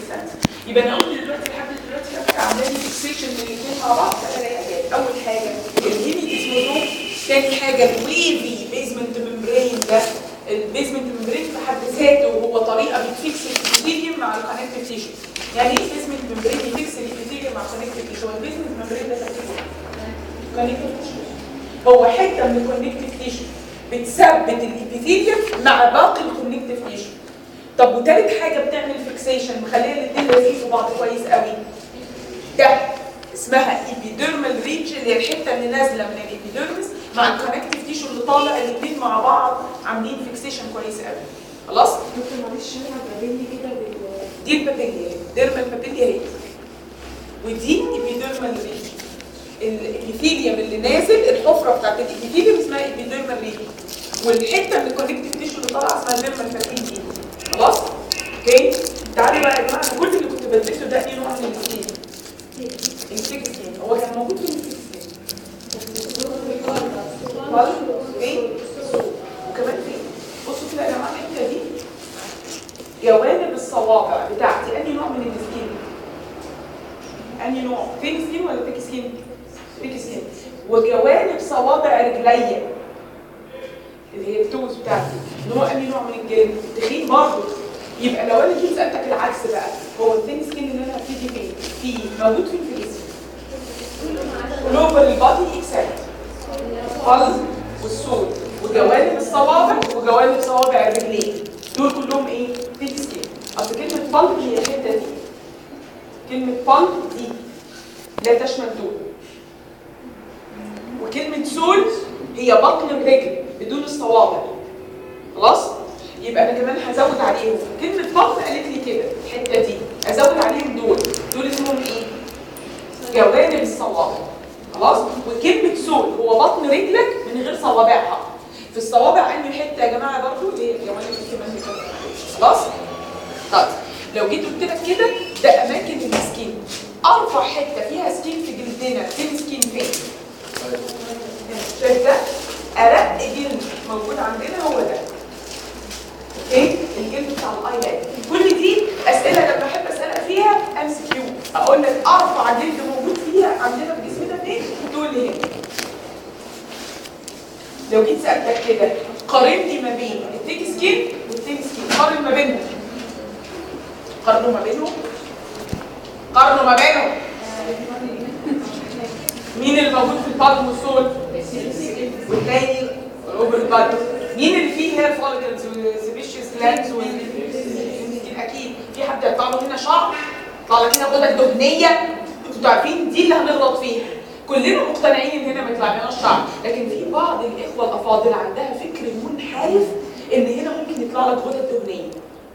سنس؟ يبقى انا قلت دلوقتي لحد دلوقتي انا عامله لي فيكسيشن للاثنين مع بعض ثلاث حاجات. اول حاجه الهيميديسموزوم، ثاني حاجه الويفي بيزمنت ممبرين. ده البيزمنت ممبرين في حد ذاته هو طريقه بتفيكس الابيثيليوم مع الكونكتيف تيشو. يعني ايه بيزمنت ممبرين يفيكس الابيثيليوم مع الكونكتيف تيشو؟ البيزمنت ممبرين ده تركيبه كونكتيف تيشو، هو حته من الكونكتيف تيشو بتثبت الابيثيليوم مع باقي الكونكتيف تيشو. طب وثالث حاجه بتعمل فيكسيشن مخليه الاثنين لازقين في بعض كويس قوي، ده اسمها ايبيديرمال ريدج، اللي هي الحته اللي نازله من الابيديرمس مع الكونكتيف تيشو اللي طالع، الاثنين مع بعض عاملين فيكسيشن كويس قوي. خلاص؟ دكتور معلش انا بابيني كده دي البابيليا، ديرمال بابيليا هي، ودي ايبيديرمال ريدج. الابيثيليوم اللي نازل، الحفره بتاعت الابيثيليوم اسمها ايبيديرمال ريدج، والحته من الكونكتيف تيشو اللي طالعه اسمها ديرمال بابيليا. خلاص؟ اوكي؟ تعالوا بقى يا جماعه، كل اللي كنت بدرسه ده ايه نوع من السكين؟ السيك سكين. هو كان موجود في السيك سكين. اوكي؟ وكمان في بصوا كده يا جماعه الحته دي، جوانب الصوابع بتاعتي انهي نوع من السكين؟ انهي نوع؟ ثين سكين ولا ثيك سكين؟ ثيك سكين. وجوانب صوابع رجليا اللي هي التوز بتاعتي نوع انهي نوع من الجلد؟ تخين برضه. يبقى لو انا جيت سالتك العكس بقى، هو الثين سكين اللي انا هبتدي فين؟ فيه موجود فين في الجسم؟ كل اوفر البادي اكسبت القلب والسول وجوانب الصوابع وجوانب صوابع الرجلين، دول كلهم ايه؟ ثين سكين. اصل كلمه بالب هي الحته دي، كلمه بالب دي لا تشمل دول، وكلمه سول هي بطن الرجل بدون الصوابع. خلاص؟ يبقى انا كمان هزود عليهم كلمه بطن، قالت لي كده الحته دي ازود عليهم دول اسمهم ايه؟ جوانب الصوابع. خلاص؟ وكلمه سول هو بطن رجلك من غير صوابعها. في الصوابع انهي حته يا جماعه برضه؟ اللي هي الجوانب دي كمان. خلاص؟ طيب لو جيت قلت لك كده ده اماكن السكين، ارفع حته فيها سكين في جلدنا، فين سكين فين؟ شايف ده؟ ارق جلد موجود عندنا هو ده. اوكي؟ الجلد بتاع الايلاند. كل دي اسئله لما احب اسالك فيها ام سي كيو، اقول لك ارفع جلد موجود فيها عندنا في جسمنا فين؟ تقول لي هنا. لو جيت سالتك كده قارن لي ما بين الثيك سكين والثين سكين، قارن ما بينهم. قارنوا ما بينهم. قارنوا ما بينهم. مين اللي موجود في البالم والسول؟ والتاني الاوفر البالم. مين اللي فيه هير فوليكلز وسيبيشيوس جلاندز اكيد في حد يطلع له هنا شعر، يطلع لك هنا غدد دهنيه، انتوا عارفين دي اللي هنغلط فيها. كلنا مقتنعين ان هنا ما يطلعلناش شعر، لكن في بعض الاخوه الافاضل عندها فكر منحرف ان هنا ممكن يطلع لك غدد دهنيه.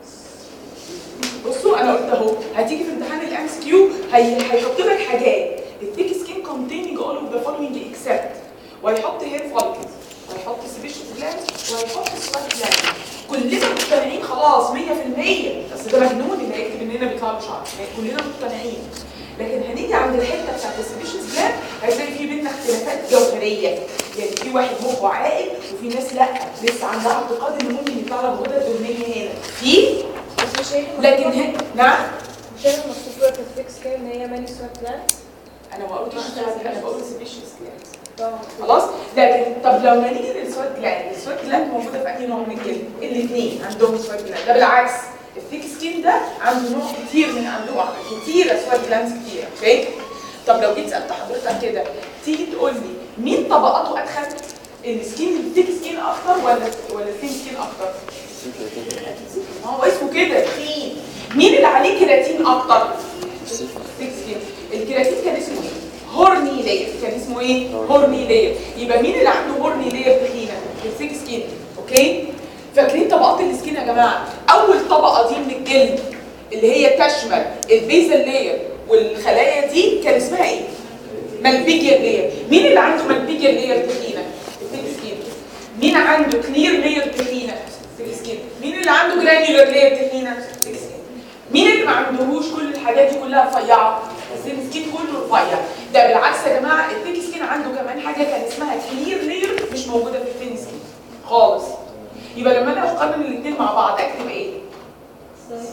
بصوا انا قلت اهو هتيجي في امتحان الام اس كيو هيحط لك حاجات الثيك سكين containing all of the following except، وهيحط هير فوليكلز وهيحط سبيشال جلاند وهيحط سوات جلاند. كلنا مقتنعين خلاص 100%، بس ده مجنون اللي هيكتب ان هنا بيطلع له شعر. كلنا مقتنعين، لكن هنيجي عند الحته بتاعت السبيشال جلاند هتلاقي في بينا اختلافات جوهريه. يعني في واحد مخه عاقل وفي ناس لا لسه عندها اعتقاد ان ممكن يطلع لك غدد دهنيه هنا في، لكن هنا نعم مش انا مكتوب في الفيكس كده ان هي ماني سوات جلاند. انا ما قلتش انا بقول سبيشال جلاند. طبعا خلاص. لكن طب لو ما نيجي للسوات جلاند، السوات جلاند موجوده في اي نوع من الجلد؟ الاثنين عندهم سوات جلاند. ده بالعكس الثيك سكين ده عنده نوع كتير من انواع كتيره سوات جلاند كتير. اوكي؟ طب لو جيت سالت حضرتك كده تيجي تقول لي مين طبقاته ادخل؟ السكين الثيك سكين اكتر ولا الثين سكين اكتر؟ هو اسمه كده تخين. مين اللي عليه كيراتين اكتر؟ الثيك سكين. الكيراتين كان اسمه ايه؟ هورني لاير. كان اسمه ايه؟ هورني لاير. يبقى مين اللي عنده هورني لاير تخينه؟ الثيك سكين. اوكي؟ فاكرين طبقات السكين يا جماعه؟ اول طبقه دي من الجلد اللي هي تشمل البيزل لاير والخلايا دي كان اسمها ايه؟ مالبيجيا لاير. مين اللي عنده مالبيجيا لاير تخينه؟ الثيك سكين. مين عنده كلير لاير تخينه؟ الثيك سكين. مين اللي عنده جرانيولار لاير تخينه؟ الثيك سكين. مين اللي ما عندهوش كل الحاجات دي كلها رفيعه؟ الثيك سكين كله رفيع. ده بالعكس يا جماعه الثيك سكين عنده كمان حاجه كان اسمها كلير لاير مش موجوده في الثين سكين خالص. يبقى لما انا اقارن الاثنين مع بعض اكتب ايه؟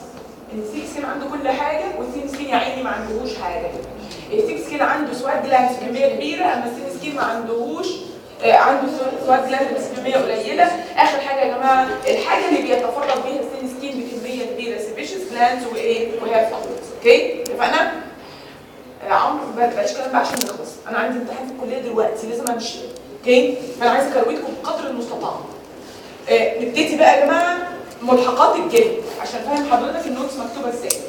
ان الثيك سكين عنده كل حاجه والثين سكين يا عيني ما عندهوش حاجه. الثيك سكين عنده سواد جلاندز كميه كبيره، اما الثين سكين ما عندهوش عنده سواد جلاند بس كميه قليله. اخر حاجه يا جماعه الحاجه اللي بيتفرد بيها الثين سكين بكميه كبيره سيبيشس جلاندز وايه وهير فوليكلز. اوكي اتفقنا؟ عمرو ما بقاش كلام بقى عشان نخلص، انا عندي امتحان في الكليه دلوقتي لازم امشي. اوكي؟ فانا عايزه اكروتكم بقدر المستطاع. نبتدي بقى يا جماعه ملحقات الجلد عشان فاهم حضرتك النوتس مكتوبه ازاي.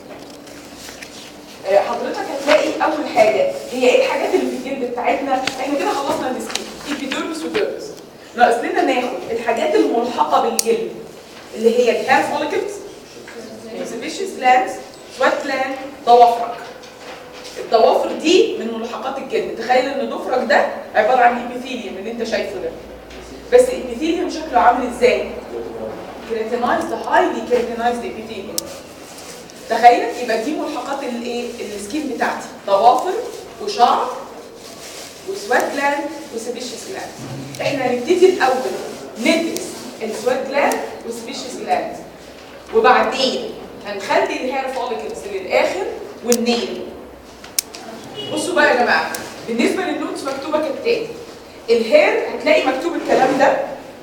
حضرتك هتلاقي اول حاجه هي ايه الحاجات اللي في الجلد بتاعتنا. احنا كده خلصنا السكين ايبيديرمس وديرمس، ناقص لنا ناخد الحاجات الملحقه بالجلد اللي هي الهير فوليكلز، سيبيشس جلاندز، سوات جلاند، ضوافرك. الضوافر دي من ملحقات الجلد. تخيل ان ضفرك ده عباره عن ايبيثيليوم اللي انت شايفه ده، بس الايبيثيليوم شكله عامل ازاي؟ كيراتينايزد، هايلي كيراتينايزد ايبيثيليوم. تخيل يبقى دي ملحقات الايه السكين بتاعتي، ضوافر وشعر وسوات جلاند وسيبيشس جلاند. احنا هنبتدي الاول ندرس السوات جلاند وسيبيشس جلاند، وبعدين هنخلي الهير فوليكلز للاخر والنيل. بصوا بقى يا جماعه بالنسبه للنوتس مكتوبه كالتالي. الهير هتلاقي مكتوب الكلام ده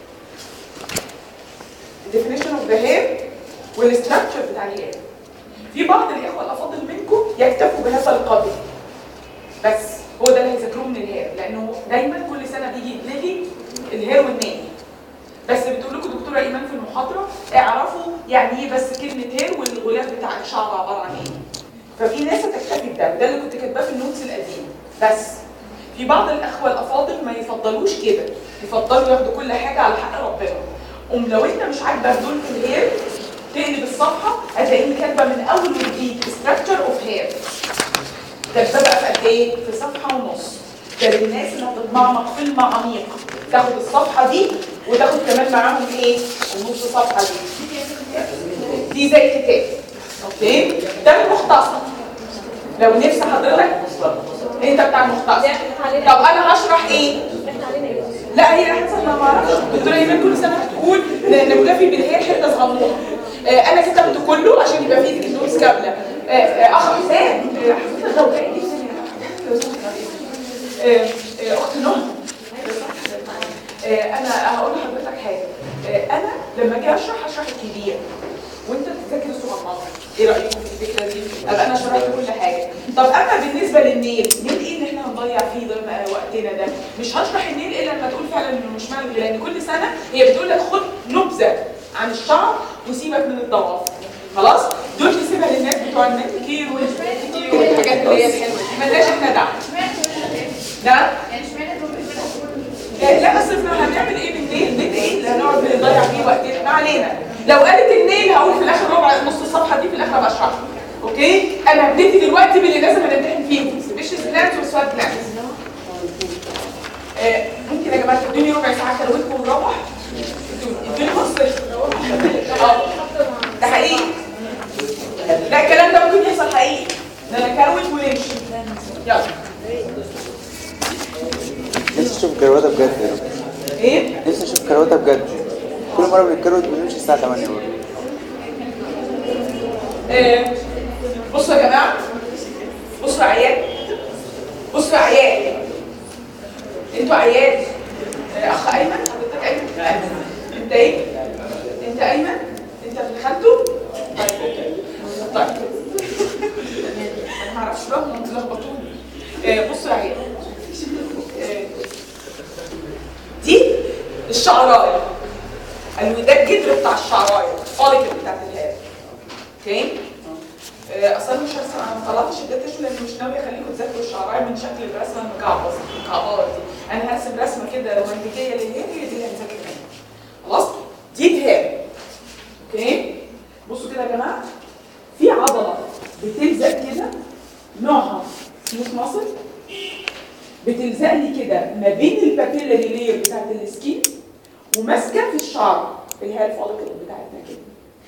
definition of the hair والستراكشر بتاع الهير. في بعض الاخوه الافاضل منكم يكتفوا بهذا القدر بس، هو ده اللي هيذاكروه من الهير، لانه دايما كل سنه بيجي يتلغي الهير والنيل. بس بتقول لكم دكتوره ايمان في المحاضره اعرفوا يعني ايه بس كلمه هير والغلاف بتاع الشعر عباره عن ايه. ففي ناس هتكتفي بده، وده اللي كنت كاتباه في النوتس القديمه. بس في بعض الاخوه الافاضل ما يفضلوش كده، يفضلوا ياخدوا كل حاجه على حق ربنا. لو انت مش عاجبك دول في الهير تقلب الصفحه هتلاقيني كاتبه من اول وجديد ستراكشر اوف هير. ده بقى في قد ايه؟ في صفحه ونص. ده للناس اللي هتتمعمق في المعاميق تاخد الصفحه دي وتاخد كمان معاهم ايه؟ النص صفحه دي زي كتاب. اوكي؟ ده المختصر. لو نفس حضرتك انت بتاع المختصر. طب انا هشرح ايه؟ لا هي حسب ما اعرفش. الدكتوره ايمان كل سنه هتقول نكتفي بالهير حته صغنونه. انا كتبت كله عشان يبقى في ايدك النوتس كامله. اخ حسام حضرتك غوغائي جدا اخت نهى. انا هقول لحضرتك حاجه. انا لما اجي اشرح الكبير وانت تذاكر الصغننه. ايه رايكم في الفكره دي؟ ابقى انا شرحت كل حاجه. طب اما بالنسبه للنيل، نيل ايه اللي احنا هنضيع فيه وقتنا ده؟ مش هشرح النيل الا لما تقول فعلا انه مش ملغي، لان كل سنه هي بتقول لك خد نبذه عن الشعر وسيبك من الضوافر. خلاص؟ دول نسيبها للناس بتوع المانيكير والحاجات اللي هي الحلوه دي، مالناش احنا دعوه. نعم؟ يعني اشمعنى لا بس احنا هنعمل ايه بالنيل؟ النيل ايه اللي هنقعد نضيع فيه وقتنا؟ ما علينا. لو قالت النيل هقول في الاخر ربع نص الصفحه دي في الاخر بشرحها. اوكي؟ انا هبتدي دلوقتي باللي لازم هنمتحن فيهم، سيبيشس جلاندز وسوات جلاندز. ممكن يا جماعه تدوني ربع ساعه كروتكم ونروح؟ ادوني نص. ده حقيقي. لا الكلام ده ممكن يحصل حقيقي. ده انا كروت ونمشي. يلا. نفسي اشوف كروته بجد يا رب. ايه؟ نفسي اشوف كروته بجد. كل مره بنتكروت بنمشي الساعه 8 برضه. بصوا يا جماعه، بصوا يا عيال، بصوا يا عيال، انتوا عيال. اخ ايمن، حضرتك ايمن؟ انت ايه؟ انت ايمن؟ انت ابن خالته؟ طيب انا ما اعرفش بقى، هم لخبطوني. بصوا يا عيال، دي الشعرايه، ده الجدر بتاع الشعرايه، الفوليكل بتاعت الهير. اوكي؟ اصلا مش هرسم، انا ما طلعتش الداتا لان مش ناويه اخليكم تذاكروا الشعرايه من شكل الرسمه المكعبره دي. انا هرسم رسمه كده رومانتيكيه للهير، هي دي اللي هنذاكر منها. خلاص؟ دي الهير. اوكي؟ بصوا كده يا جماعه، في عضله بتلزق كده نوعها سموث ماسل، بتلزق لي كده ما بين البابيلاري لير بتاعت السكين وماسكه في الشعر اللي هي الفوليكل بتاعتنا كده.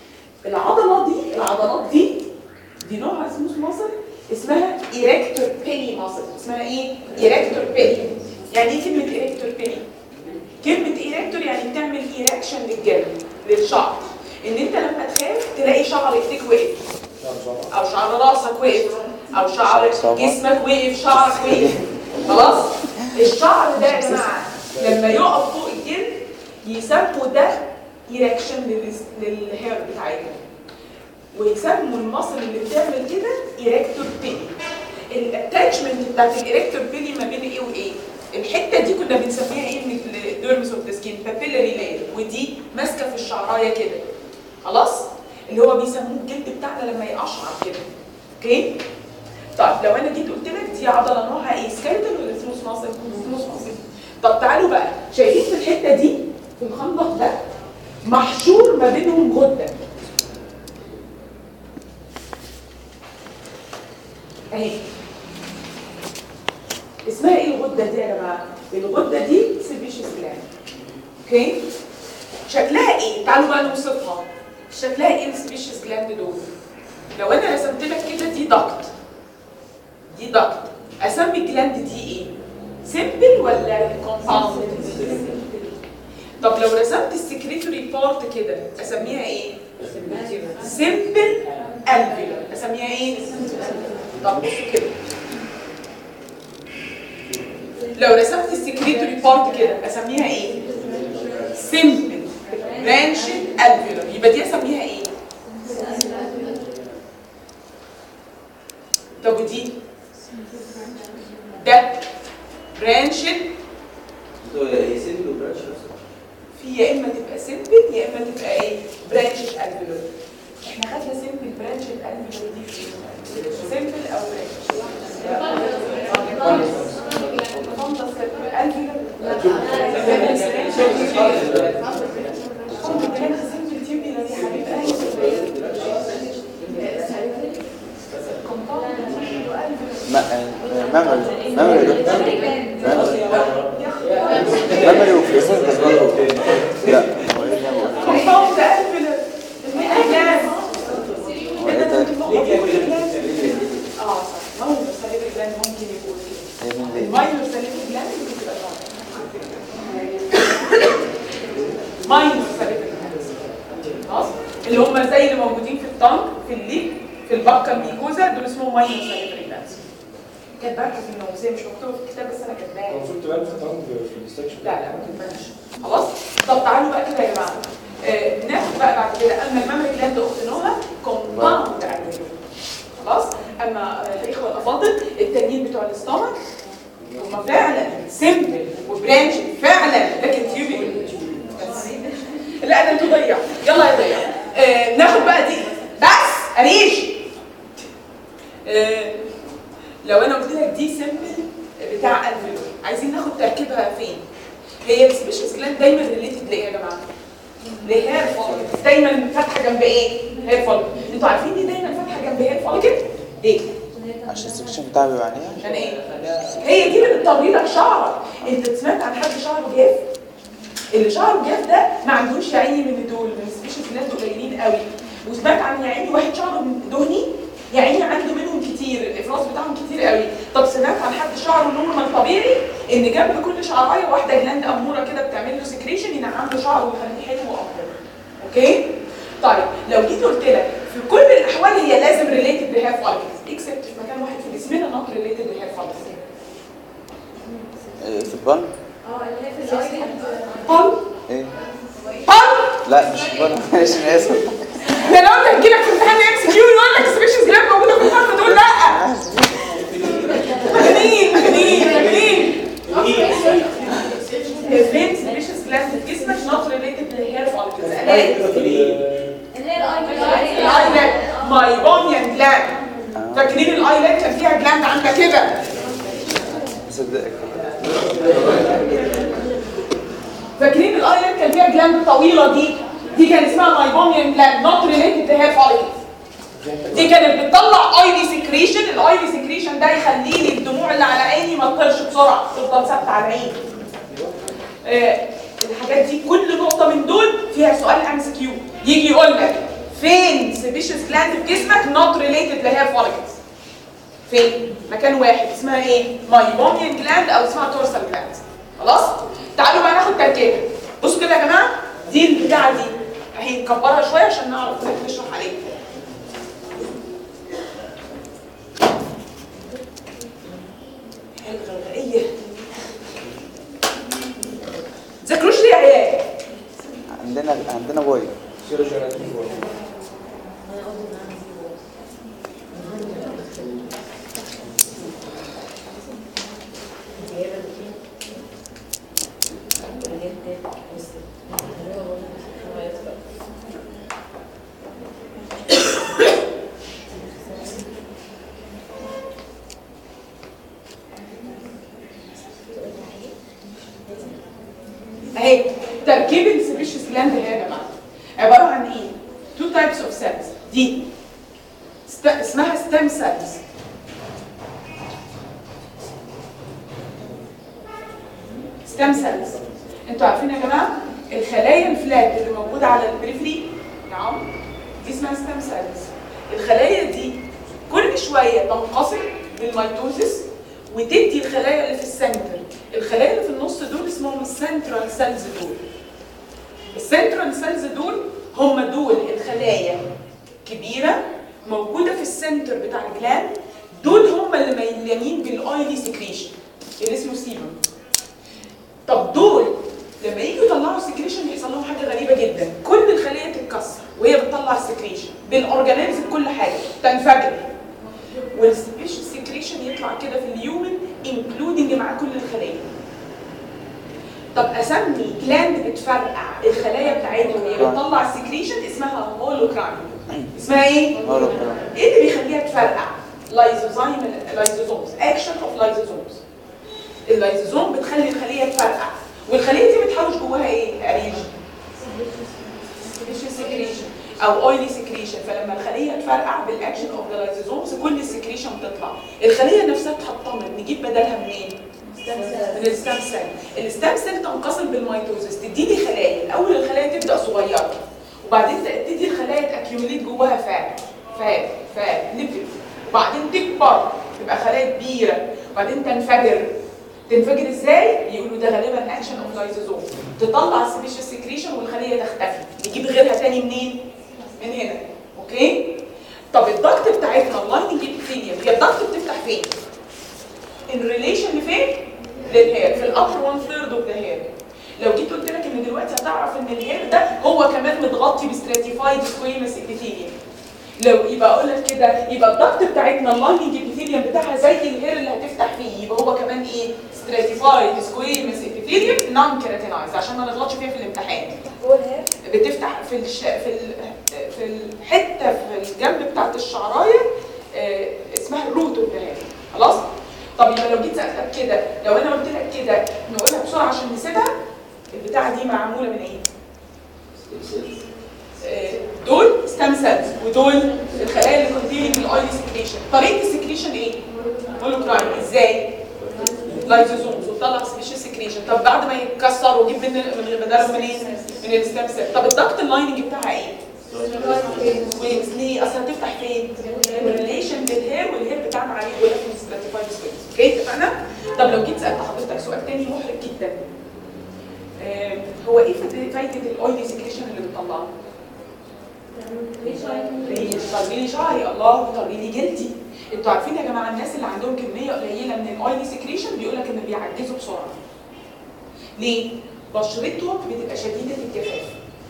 العضلات دي نوعها سموث ماسل اسمها ايركتور بيني ماسل. اسمها ايه؟ ايركتور بيني. يعني ايه كلمه ايركتور بيني؟ كلمه ايركتور يعني بتعمل ايركشن للجلد للشعر. ان انت لما تخاف تلاقي شعر ايديك وقف او شعر راسك وقف او شعر جسمك وقف، شعرك وقف. خلاص؟ الشعر ده يا جماعه لما يقف فوق الجلد يسموا ده ايركشن للهير بتاعتنا، ويسموا المصل اللي بتعمل كده ايركتور بيلي. الاتاتشمنت بتاعت الايركتور بيلي ما بين ايه وايه؟ الحته دي كنا بنسميها ايه من الديرمس اوف ذا سكين؟ بابيلاري لاير، ودي ماسكه في الشعرايه كده. خلاص؟ اللي هو بيسموه الجلد بتاعنا لما يقشعر كده. اوكي؟ طيب لو انا جيت قلت لك دي عضله نوعها ايه؟ سكيلتال ولا سموث ماسل؟ سموث ماسل. طب تعالوا بقى، شايفين في الحته دي في الخندق ده محشور ما بينهم غده. اهي. اسمها ايه الغده دي يا جماعه؟ الغده دي سيبيشيس جلاند. اوكي؟ شكلها ايه؟ تعالوا بقى نوصفها. شكلها ايه السيبيشيس جلاند دول؟ لو انا رسمت لك كده دي ضغط. دي ضغط. اسمي الجلاند دي ايه؟ سيمبل ولا كومباوند؟ طب لو رسمت السكريتوري بارت كده اسميها ايه؟ سيمبل الفيولار. اسميها ايه؟ طب بصوا كده. لو رسمت السكريتوري بارت كده اسميها ايه؟ سيمبل برانشد الفيولار. يبقى دي اسميها ايه؟ طب ودي؟ ده برانشد. هي سيمبل وبرانشد. في يا اما تبقى سيمبل يا اما تبقى ايه؟ برانشد الفيولار. احنا خدنا سيمبل برانشد الفيولار دي في سيمبل او ممري وفلوسين بس برضه لا هو ايه اللي بقول؟ كومباوند الفيولار. صح. ماينور ساليفري جلاند ممكن يكون كده. الماينور ساليفري جلاند بتبقى ماينور ساليفري جلاند. خلاص؟ اللي هم زي اللي موجودين في الطنج، في الليب، في البكه الميكوزا، دول اسمهم ماينور ساليفري جلاند. كاتباها في النوم، هي مش مكتوبه في الكتاب بس انا كاتباها. المفروض تبان في الطنج في الاستكشن. لا ما تبانش. خلاص؟ طب تعالوا بقى كده يا جماعه. ناخد بقى بعد كده اما المامري جلاند اختنوها كومباوند الفيولار. خلاص؟ اما الاخوه الافاضل التانيين بتوع الاستومك هم فعلا سيمبل وبرانش فعلا، لكن تيوبي لا ده انتوا ضيع. يلا يا ضيع. ناخد بقى دي بس قريش. لو انا قلت لك دي سيمبل بتاع الفيولار، عايزين ناخد تركيبها فين؟ هي السبيشيس جلاند دايما ريليتد لايه يا جماعه؟ لهير فوليكل. دايما فاتحه جنب ايه؟ هير فوليكل. انتوا عارفين دي دايما فاتحه جنب هير فوليكل؟ ليه؟ عشان السكشن بتاعه بيبقى عينيها. عشان ايه؟ هي دي اللي بتطري لك شعرك. انت سمعت عن حد شعره جاف؟ اللي شعره جاف ده ما عندوش يا عيني من دول، من السبيشيس جلاند قليلين قوي. وسمعت عن يا عيني واحد شعره دهني يا عيني عنده منهم كتير، الافراز بتاعهم كتير قوي. طب سمعت عن حد شعره نورمال طبيعي ان جنب كل شعرايه واحده جلاند اموره كده بتعمل له سكريشن ينعم له شعره ويخليه حلو واخضر. اوكي؟ طيب لو جيت قلت لك في كل الاحوال هي لازم ريليتد لهير فوليكلز اكسبت في مكان واحد في جسمنا نوت ريليتد لهير فوليكلز. في البن؟ اللي هي في الايد. بل ايه؟ بل لا مش البن معلش انا اسف. ده لو انت هتجيلك في امتحان اكس كيو يقول لك سبيشيس جلاند موجوده في الفرد تقول لا. مجانين. فين سبيشيس جلاند في جسمك نوت ريليتد لهير فوليكلز؟ اللي هي الايلت مايبونيان جلاند. فاكرين الايلت كان فيها جلاند عندك كده؟ مصدقك. فاكرين الايلت كان فيها جلاند طويله دي كان اسمها مايبونيان جلاند نوت ريليتد لهير فوليكلز. دي كانت بتطلع ايلي سكريشن. الايلي سكريشن ده يخلي لي الدموع اللي على عيني ما تطيرش بسرعه، تفضل ثابته على عيني. الحاجات دي كل نقطه من دول فيها سؤال ام سي كيو، يجي يقول لك فين سيبيشيس جلاند في جسمك نوت ريليتد لهير فوليكلز؟ فين؟ مكان واحد اسمها ايه؟ مايبونيان جلاند او اسمها تورسال جلاند. خلاص؟ تعالوا بقى ناخد تركيبه. بصوا كده يا جماعه، دي البتاعه دي اهي نكبرها شويه عشان نعرف نشرح عليها. اسمها ستيم سيلز. ستيم سيلز انتوا عارفين يا جماعه الخلايا الفلات اللي موجوده على البريفري، نعم، دي اسمها ستيم سيلز. الخلايا دي كل شويه تنقسم بالميتوزيس وتدي الخلايا اللي في السنتر. الخلايا اللي في النص دول اسمهم السنترال سيلز. دول السنترال سيلز هم دول الخلايا كبيره موجوده في السنتر بتاع الجلاند. دول هم اللي مليانين بالاويلي سكريشن اللي اسمه سيبم. طب دول لما يجوا يطلعوا سكريشن يحصل لهم حاجه غريبه جدا، كل الخلايا تتكسر وهي بتطلع سكريشن بالاورجانيلز بكل حاجه تنفجر، والسبيشال سكريشن يطلع كده في اليومن انكلودنج مع كل الخلايا. طب اسمي جلاند بتفرقع الخلايا بتاعتها وهي بتطلع سكريشن اسمها هولوكراين. اسمها ايه؟ هولوكراين. ايه اللي بيخليها تفرقع؟ لايزوزومز، اكشن اوف لايزوزومز. اللايزوزوم بتخلي الخليه تفرقع، والخليه دي بتحوش جواها ايه؟ اريج سكريشن او اويلي سكريشن. فلما الخليه تفرقع بالاكشن اوف ذا لايزوزومز كل السكريشن بتطلع. الخليه نفسها تحطمت، نجيب بدلها منين؟ من الستام سيل. الستام سيل تنقسم بالميتوزيس، تديني خلايا. الاول الخلايا تبدا صغيره وبعدين تبتدي الخلايا تاكيوميليت جواها فات ليبيد، وبعدين تكبر تبقى خلايا كبيره وبعدين تنفجر ازاي؟ يقولوا ده غالبا اكشن اوف لايزوزوم، تطلع سبيشال سكريشن والخليه تختفي. نجيب غيرها تاني منين؟ من هنا. اوكي؟ طب الضغط بتاعتنا اللايننج ابيثيليوم، هي الضغط بتفتح فين؟ ان ريليشن لفين؟ للهير، في الابر 1/3 اوف ذا هير. لو جيت قلت لك ان دلوقتي هتعرف ان الهير ده هو كمان متغطي بستراتيفايد سكويمس ابيثيليوم. لو يبقى اقول لك كده يبقى الضغط بتاعتنا اللايننج ابيثيليوم بتاعها زي الهير اللي هتفتح فيه، يبقى هو كمان ايه؟ ستراتيفايد سكويمس ابيثيليوم نون كيراتينايز، عشان ما نغلطش فيها في الامتحان. جوه الهير بتفتح في في الحته في الجنب بتاعت الشعرايه اسمها الروت اوف ذا هير. خلاص؟ طب يبقى لو جيت سالتك كده، لو انا قلت لك كده نقولها بسرعه عشان نسيبها، البتاعه دي معموله من ايه؟ دول ستام سيلز ودول الخلايا اللي كونتيننج الاويلي سكريشن. طريقه السكريشن ايه؟ هولوكراين. ازاي؟ لايزوزومز وطلع سبيشال سكريشن. طب بعد ما يتكسر وجيب من بدلهم منين؟ من الستام سيل. طب الضغط اللايننج بتاعها ايه؟ سوينجز. ليه؟ اصل هتفتح فين؟ الريليشن للهير، والهير بتاعنا عليه جوه في الستراتيفايد سوينجز. اوكي اتفقنا؟ طب لو جيت سالت حضرتك سؤال تاني محرج جدا، هو ايه فايده الاويلي سكريشن اللي بتطلعه؟ طري لي شعري، الله طري لي جلدي. انتوا عارفين يا جماعه الناس اللي عندهم كميه قليله من الاويلي سكريشن بيقول لك ان بيعجزوا بسرعه. ليه؟ بشرتهم بتبقى شديده الجفاف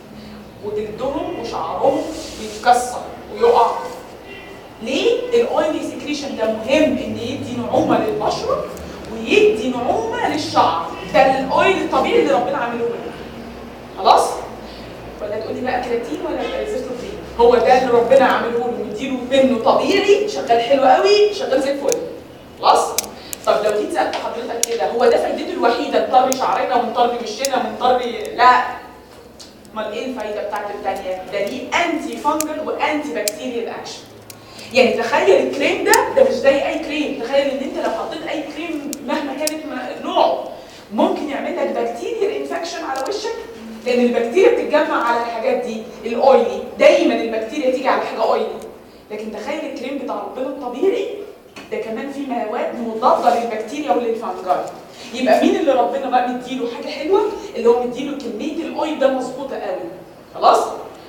وجلدهم وشعرهم بيتكسر ويقع. ليه؟ الاويلي سكريشن ده مهم ان يدي نعومه للبشره ويدي نعومه للشعر. ده الاويل الطبيعي اللي ربنا عامله لنا. خلاص؟ ولا تقولي بقى كراتين ولا زيت الطين؟ هو ده اللي ربنا عامله له، مديله منه طبيعي شغال حلو قوي، شغال زي الفل. خلاص؟ طب لو جيت سالت حضرتك كده، هو ده فايدته الوحيده نطري شعرنا ونطري وشنا ونطري؟ لا. امال ايه الفايده بتاعت الثانيه؟ ده ليه انتي فانجل وانتي بكتيريال اكشن. يعني تخيل الكريم ده مش زي اي كريم، تخيل ان انت لو حطيت اي كريم مهما كانت نوعه ممكن يعمل لك بكتيريال انفكشن على وشك، لان البكتيريا بتتجمع على الحاجات دي الاويلي، دايما البكتيريا تيجي على حاجه اويلي. لكن تخيل الكريم بتاع ربنا الطبيعي ده كمان فيه مواد مضاده للبكتيريا وللفانجاي. يبقى مين اللي ربنا بقى مديله حاجه حلوه؟ اللي هو مديله كميه الاويل ده مظبوطه قوي. خلاص؟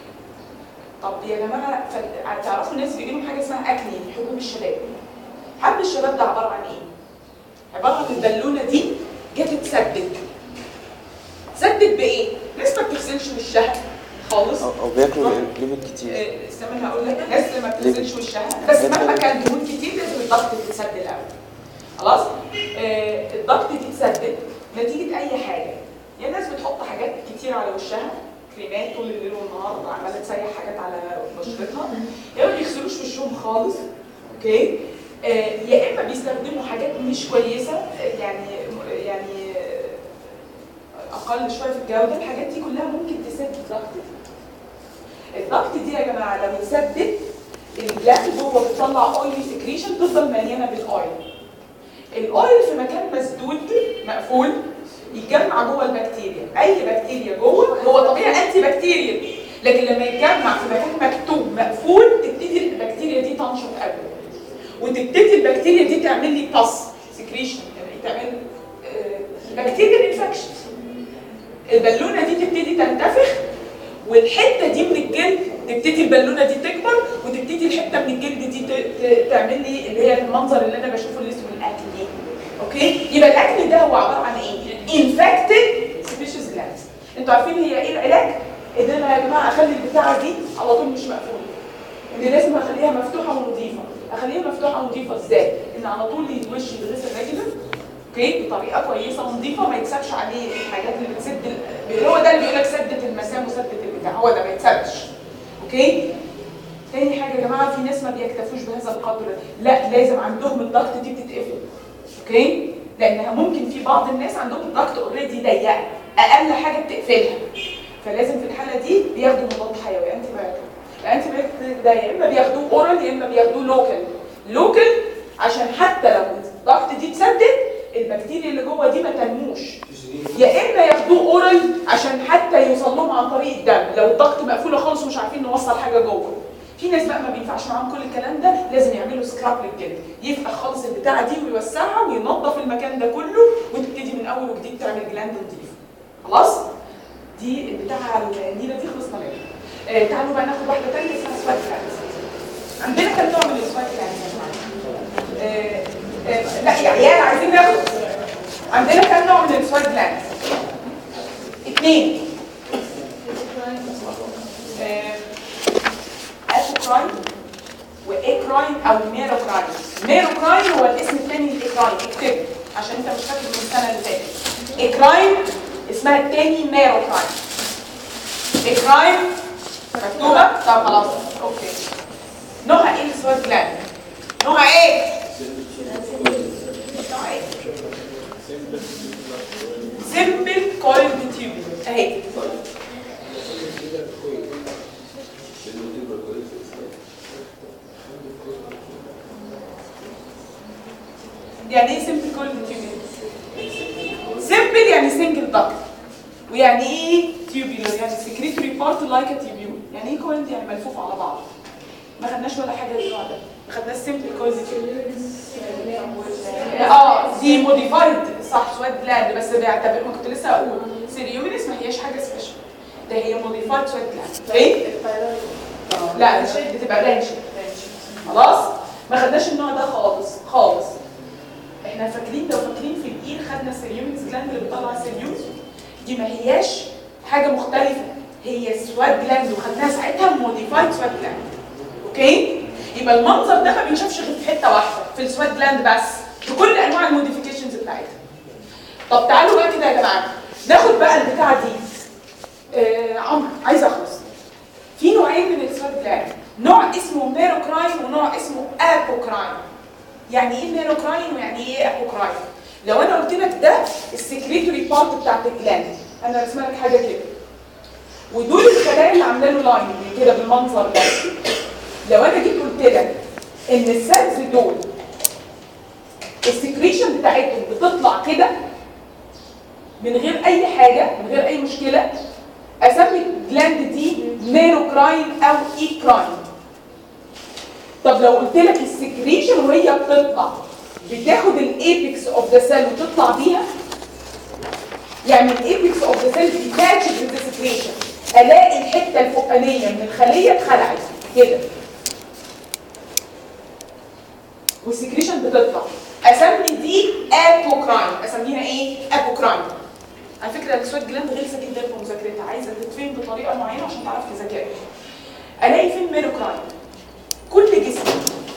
طب يا جماعه تعرفوا الناس بيجي لهم حاجه اسمها اكني، حبوب الشباب. حب الشباب ده عباره عن ايه؟ عباره عن البالونه دي جت تسدد. سدد بايه؟ ناس ما بتغسلش وشها خالص او بياكلوا ليمون كتير. استنى هقول لك، ناس ما بتغسلش وشها بس مهما كان دهون كتير لازم الضغط تتسد الاول. خلاص؟ الضغط دي تسدد نتيجه اي حاجه. يا ناس بتحط حاجات كتير على وشها، كريمات طول الليل والنهار عماله تسيح حاجات على بشرتها، يا ما بيغسلوش وشهم خالص. اوكي؟ يا اما بيستخدموا حاجات مش كويسه، يعني اقل شويه في الجوده. الحاجات دي كلها ممكن تسد الضغط دي. الضغط دي يا جماعه لو اتسدد الجلاند جوه بتطلع اويلي سكريشن تفضل مليانه بالاويل. الاويل في مكان مسدود مقفول يتجمع جوه البكتيريا، اي بكتيريا جوه هو طبيعي انتي بكتيريال، لكن لما يتجمع في مكان مكتوم مقفول تبتدي البكتيريا دي تنشط قوي، وتبتدي البكتيريا دي تعمل لي باس سكريشن، يعني تعمل بكتيريا انفكشن. البالونه دي تبتدي تنتفخ، والحته دي من الجلد تبتدي البالونه دي تكبر، وتبتدي الحته من الجلد دي تعمل لي اللي هي المنظر اللي انا بشوفه اللي اسمه الاكني. اوكي؟ يبقى الاكني ده هو عباره عن ايه؟ انفكتد سبيشيز جلاندز. انتوا عارفين هي ايه العلاج؟ ان انا يا جماعه اخلي البتاعه دي على طول مش مقفوله. ان لازم اخليها مفتوحه ونظيفه. اخليها مفتوحه ونظيفه ازاي؟ ان على طول الوش يتغسل ريجولر، اوكي؟ بطريقه كويسه ونظيفه، ما يتسابش عليه الحاجات اللي بتسد هو ده اللي بيقول لك سدت المسام وسدت البتاع، هو ده ما يتسابش. اوكي؟ تاني حاجه يا جماعه، في ناس ما بيكتفوش بهذا القدر، لا لازم عندهم الضغط دي بتتقفل. اوكي؟ لانها ممكن في بعض الناس عندهم الضغط اوريدي ضيقه، اقل حاجه بتقفلها. فلازم في الحاله دي بياخدوا مضاد حيوي انتي بايوتيك. الانتي بايوتيك ده يا اما بياخدوه اورال يا اما بياخدوه لوكال عشان حتى لو الضغط دي اتسدد البكتيريا اللي جوه دي ما تنموش. يا اما ياخدوه اورال عشان حتى يوصل لهم عن طريق الدم لو الضغط مقفوله خالص ومش عارفين نوصل حاجه جوه. في ناس بقى ما بينفعش معاهم كل الكلام ده، لازم يعملوا سكراب للجلد، يفتح خالص البتاعه دي ويوسعها وينظف المكان ده كله وتبتدي من اول وجديد تعمل جلاند نظيف. خلاص؟ دي البتاعه النيله دي خلصنا منها. تعالوا بقى ناخد واحده ثانيه اسمها سوات جلاند. عندنا كام نوع من السوات جلاند يا جماعه؟ لا يا عيال عايزين ناخد. عندنا كام نوع من السوات جلاند؟ 2. ابوكراين وايكراين او ميروكراين. ميروكراين هو الاسم الثاني للايكراين، اكتبه عشان انت مش فاكر من السنه اللي فاتت. ايكراين اسمها الثاني ميروكراين. ايكراين مكتوبه؟ طب خلاص اوكي. نوعها ايه السوات جلاند؟ نوعها ايه؟ نوعها ايه؟ سيمبل كويلد تيوب اهي. يعني ايه سيمبل كويلد تيوبيولر؟ سيمبل يعني سنجل دكت، ويعني ايه تيوبيولر؟ يعني سكريتوري بارت لايك ا تيوبيول. يعني ايه كويلد؟ يعني ملفوف على بعض. ما خدناش ولا حاجه من النوع ده، ما خدناش سيمبل كويلد تيوبيولر. دي موديفايد صح سوات جلاند، بس بيعتبر ما كنت لسه اقول سيريومينس ما هياش حاجه سبيشال، ده هي موديفايد سوات جلاند. ايه؟ لا بتبقى رانش. خلاص؟ ما خدناش النوع ده خالص. احنا فاكرين لو فاكرين في الايد خدنا السيريومينس جلاند اللي بتطلع السيريوم، دي ما هياش حاجه مختلفه، هي سوات جلاند وخدناها ساعتها موديفايد سوات جلاند. اوكي؟ يبقى المنظر ده ما بينشافش غير في حته واحده في السوات جلاند بس، في كل انواع الموديفيكيشنز بتاعتها. طب تعالوا بقى كده يا جماعه ناخد بقى البتاعه دي. عمرو عايزه اخلص. في نوعين من السوات جلاند، نوع اسمه ميروكراين ونوع اسمه ابوكراين. يعني ايه ميروكراين ويعني ايه ابوكراين؟ لو انا قلت لك ده السكريتوري بارت بتاعت الجلاند، انا رسمه لك حاجه كده، ودول الخلايا اللي عامله له لاين كده بالمنظر ده. لو انا جيت قلت لك ان السيلز دول السكريشن بتاعتهم بتطلع كده من غير اي حاجه، من غير اي مشكله، اسمي الجلاند دي ميروكراين او ايكراين. طب لو قلت لك السكريشن وهي بتطلع بتاخد الايبكس اوف ذا سيل وتطلع بيها، يعني الايبكس اوف ذا سيل بيتاتش وذ ذا سكريشن، الاقي الحته الفوقانيه من الخليه اتخلعت كده والسكريشن بتطلع، اسمي دي ابوكراين. اسميها ايه؟ ابوكراين. على فكره السوات جلاند غلسه جدا في مذاكرتها، عايزه تتفهم بطريقه معينه عشان تعرف تذاكرها. الاقي فين ميروكراين؟ كل جسم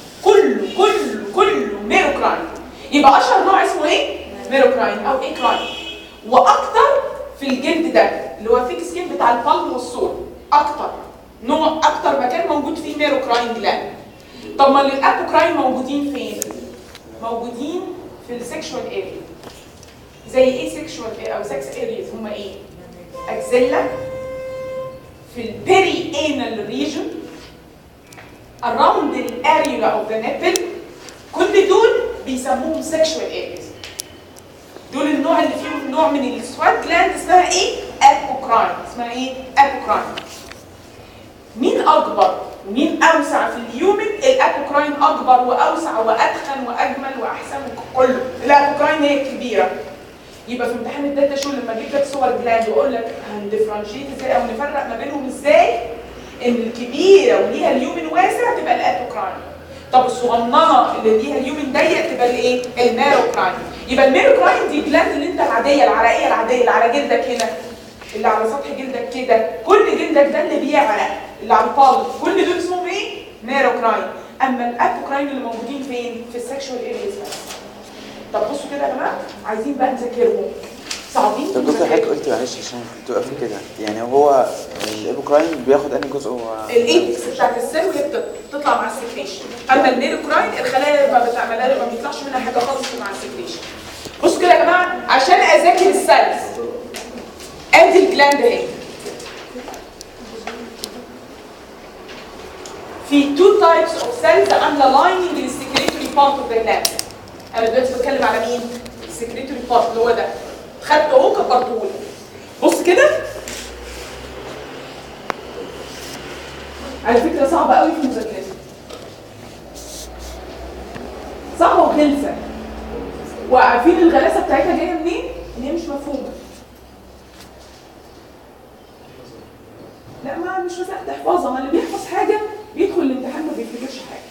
كله ميروكراين. يبقى اشهر نوع اسمه ايه؟ ميروكراين او ايكراين. واكتر في الجلد ده اللي هو ثيك سكين بتاع البالم والسول، اكتر مكان موجود فيه ميروكراين جلاند. طب ما الابوكراين موجودين فين؟ موجودين في السكشوال اريا. زي ايه سكشوال او سكس ارياز؟ هما ايه؟ اكزيلا، في البيري انال ريجن، around the area of the nipple. كل دول بيسموهم sexual areas. دول النوع اللي فيهم نوع من السوات جلاند اسمها ايه؟ apocrine. اسمها ايه؟ apocrine. مين اكبر ومين اوسع في اليومن؟ الابوكراين اكبر واوسع وادخن واجمل واحسن كله. الابوكراين هي الكبيره. يبقى في امتحان الداتا شو لما اجيب لك صور جلاند واقول لك هندفرنشيت ازاي او نفرق ما بينهم ازاي؟ ان الكبيره وليها اليومن واسع تبقى الابوكراين. طب الصغننه اللي ليها اليومن ضيق تبقى الايه؟ الميروكراين. يبقى الميروكراين دي جلاند اللي انت العاديه العرقيه العاديه اللي على جلدك هنا، اللي على سطح جلدك كده، كل جلدك ده اللي بيعرق، اللي على الفاضي، كل دول اسمهم ايه؟ ميروكراين. اما الابوكراين اللي موجودين فين؟ في السكشوال ارياز بس. طب بصوا كده يا جماعه، عايزين بقى نذاكرهم. صعبين. طب دكتور حضرتك قلت معلش عشان كنت واقف كده، يعني هو الابوكراين بياخد انهي جزء؟ هو الايبكس بتاعت السيل وهي بتطلع مع السكريشن. اما الميروكراين الخلايا ما بتعملها ما بيطلعش منها حاجه خالص مع السكريشن. بصوا كده يا جماعه، عشان اذاكر السيلز ادي الجلاند اهي. في two types of cells underlying the secretory part of the gland. انا دلوقتي بتكلم على مين؟ السكريتوري بارت اللي هو ده. خدته اهو كبرته لك. بص كده. على فكره صعبه قوي في مذاكرتها. صعبه وغلسه. وعارفين الغلاسه بتاعتها جايه منين؟ ان هي مش مفهومه. لا ما مش مسألة تحفظها، ما اللي بيحفظ حاجة بيدخل الامتحان ما بيفتكرش حاجة.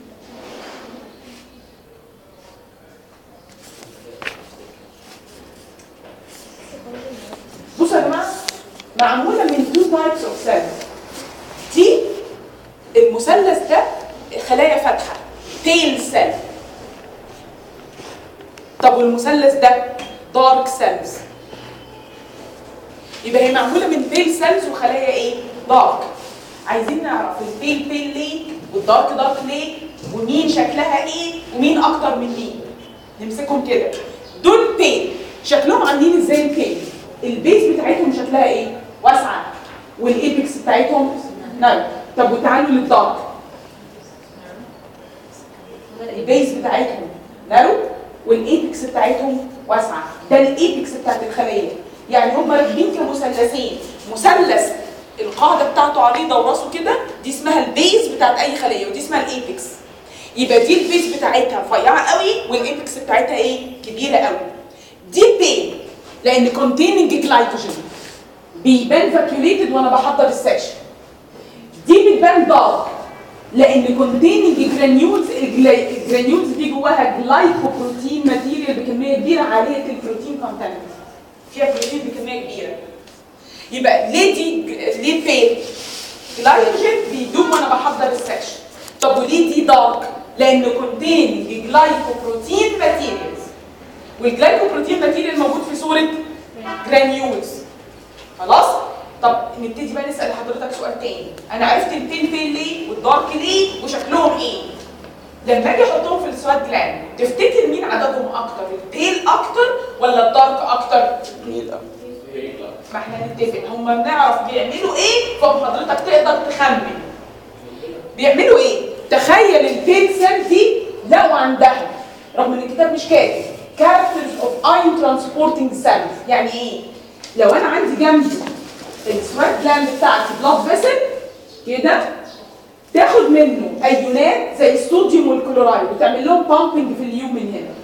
بصوا يا جماعة، معمولة من two types of cells. دي المثلث ده خلايا فاتحة tail cell. طب والمثلث ده dark cells. يبقى هي معموله من بيل سيلز وخلايا ايه؟ دارك. عايزين نعرف البيل بيل ليه والدارك دارك ليه ومين شكلها ايه ومين اكتر من مين. نمسكهم كده. دول بيل شكلهم عاملين ازاي البيل؟ البيز بتاعتهم شكلها ايه؟ واسعه والايبكس بتاعتهم نايم. طب وتعالوا للدارك. البيز بتاعتهم نارو والايبكس بتاعتهم واسعه. ده الايبكس بتاعت الخليه. يعني هم راكبين كمثلثين، مثلث القاعده بتاعته عريضه وراسه كده، دي اسمها البيز بتاعت اي خليه ودي اسمها الايبكس. يبقى دي البيز بتاعتها رفيعه قوي والايبكس بتاعتها ايه؟ كبيره قوي. دي بين لان containing جلايكوجين بيبان فاكيوليتد وانا بحضر السكشن. دي بتبان دارك لان containing جرانيولز. الجرانيولز دي جواها جلايكوبروتين ماتيريال بكميه كبيره عاليه البروتين كونتنت، فيها بروتين بكميه كبيره. يبقى ليه بين جلايكوجين بيدوب وانا بحضر السكشن. طب وليه دي دارك؟ لانه containing جلايكوبروتين ماتيريالز، والجلايكوبروتين ماتيريال موجود في صوره جرانيولز. خلاص؟ طب نبتدي بقى نسال حضرتك سؤال تاني. انا عرفت البين ليه والدارك ليه وشكلهم ايه؟ لما اجي احطهم في السواد جلاند تفتكر مين عددهم اكتر؟ البيل اكتر ولا الدارك اكتر؟ بيل اكتر. ما احنا نتفق هم بنعرف بيعملوا ايه فحضرتك تقدر تخمن. بيعملوا ايه؟ تخيل البيل سيل دي لو عندها، رغم ان الكتاب مش كاتب، characters of ion transporting cells. يعني ايه؟ لو انا عندي جنبي السواد جلاند بتاعتي بلاد فيسل كده تاخد منه ايونات زي الصوديوم والكلورايد وتعمل لهم بامبنج في اليومن هنا.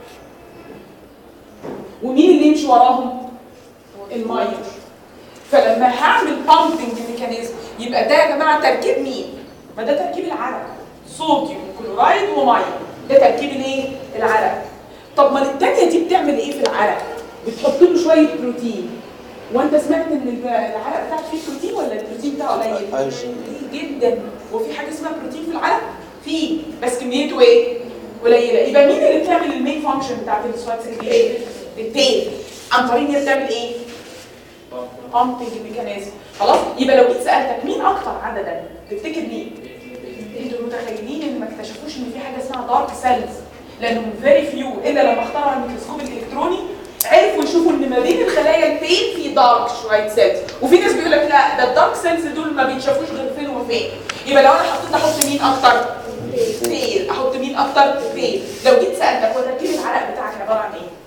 ومين اللي يمشي وراهم؟ الميه. فلما هعمل بامبنج ميكانيزم يبقى ده يا جماعه تركيب مين؟ ما ده تركيب العرق، صوديوم وكلورايد وميه، ده تركيب الايه؟ العرق. طب ما الثانيه دي بتعمل ايه في العرق؟ بتحط له شويه بروتين. وانت سمعت ان العرق بتاعك فيه بروتين ولا البروتين بتاعه قليل؟ قليل جدا. وفي حاجه اسمها بروتين في العرق؟ فيه، بس كميته ايه؟ قليله. يبقى مين اللي بتعمل المين فانكشن بتاعت السوات سكريشن؟ البين. عن طريق ان هي بتعمل ايه؟ بامبنج ميكانيزم. خلاص؟ يبقى لو جيت سالتك مين اكتر عددا تفتكر مين؟ انتوا متخيلين ان ما اكتشفوش ان في حاجه اسمها دارك سيلز لانهم فيري فيو الا لما اخترعوا الميكروسكوب الالكتروني عرفوا يشوفوا ان ما بين الخلايا البين في دارك شويه سيلز. وفي ناس بيقول لك لا ده الدارك سيلز دول ما بيتشافوش غير فين فين؟ يبقى لو انا حطيت احط مين اكتر؟ فيل. احط مين اكتر؟ فيل. لو جيت سالتك هو تركيب العرق بتاعك عباره عن ايه؟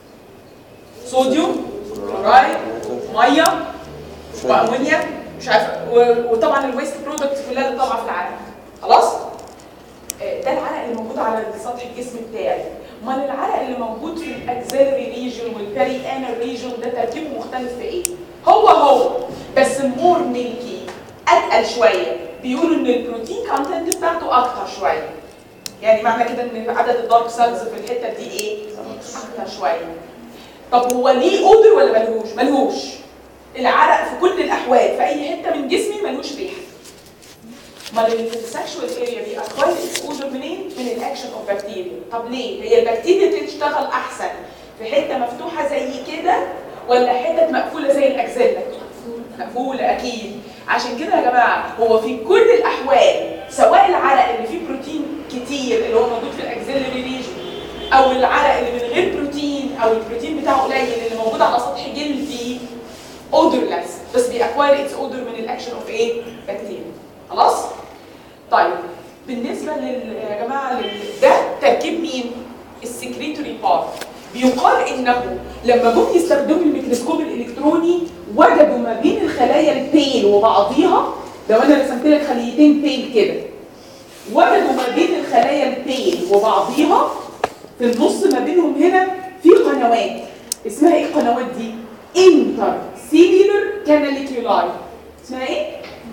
صوديوم، كلورايد، ميه، وامونيا، مش عارفه، وطبعا الويست برودكتس كلها اللي طالعه في العرق. خلاص؟ ده العرق اللي موجود على سطح الجسم بتاعي. امال العرق اللي موجود في الاكسلري ريجن والبيري انال ريجن ده تركيبه مختلف في ايه؟ هو بس مور ميلكي، اتقل شويه. بيقولوا ان البروتين كونتنت بتاعته اكتر شويه. يعني معنى كده ان عدد الدارك سيلز في الحته دي ايه؟ اكتر شويه. طب هو ليه اودر ولا ملهوش؟ ملهوش. العرق في كل الاحوال في اي حته من جسمي ملهوش ريحه. امال اللي في السكشوال اريا دي اكوير اكسبوجر منين؟ من الاكشن اوف بكتيريا. طب ليه؟ هي البكتيريا تشتغل احسن في حته مفتوحه زي كده ولا حته مقفوله زي الاكزيلا؟ مقفوله اكيد. عشان كده يا جماعه هو في كل الاحوال سواء العرق اللي فيه بروتين كتير اللي هو موجود في الاكزيلري ريجن او العرق اللي من غير بروتين او البروتين بتاعه قليل اللي موجود على سطح جلدي اودرلس، بس بيأكواير اتس اودر من الاكشن اوف ايه؟ بكتيريا. خلاص؟ طيب بالنسبه يا جماعه ده تركيب مين؟ السكريتوري بارت. بيقال انه لما جم يستخدموا الميكروسكوب الالكتروني وجدوا ما بين الخلايا البيل وبعضيها، لو انا رسمت لك خليتين بيل كده، وجدوا ما بين الخلايا البيل وبعضيها في النص ما بينهم هنا في قنوات. اسمها ايه القنوات دي؟ انتر سيلولر كاناليكيولاي. اسمها ايه؟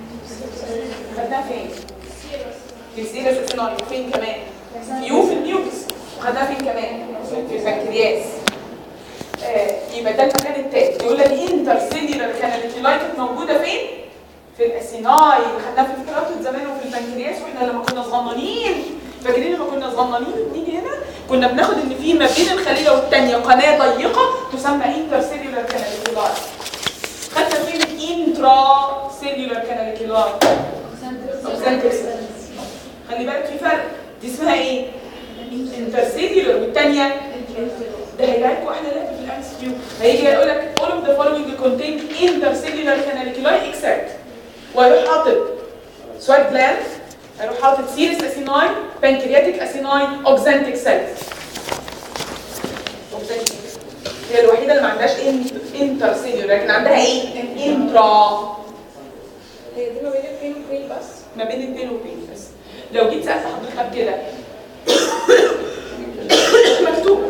خدناها فين؟ في السيرس اسيناي. وفين كمان؟ في النيوكس. وخدناها فين كمان؟ في البنكرياس. يبقى ده المكان التاني. يقول لك انتر سيلولر كاناليكيولاي كانت موجوده فين؟ في الاسيناي اللي خدناها في الكراتود زمان وفي البنكرياس. واحنا لما كنا صغننين فاكرين لما كنا صغننين بنيجي هنا كنا بناخد ان في ما بين الخليه والثانيه قناه ضيقه تسمى انتر سيلولر كاناليكيولاي. خدنا فين الانترا سيلولر كاناليكيولاي؟ اوكسنتريك. خلي بالك في فرق. دي اسمها ايه؟ انتر سيلولر والثانيه ده هيجي لكم واحده لك في الام اس كيو. هيجي يقول لك all of the following contain intercellular canaliculi except ويروح حاطط سويت جلاند، هيروح حاطط سيرس اسيناي، بانكرياتيك اسيناي، اوكسنتيك سيلز. هي الوحيده اللي ما عندهاش انتر سيلولر لكن عندها ايه؟ انترا. هي دي ما بين البين والبين بس؟ ما بين البين والبين بس. لو جيت سالت حضرتك كده مكتوب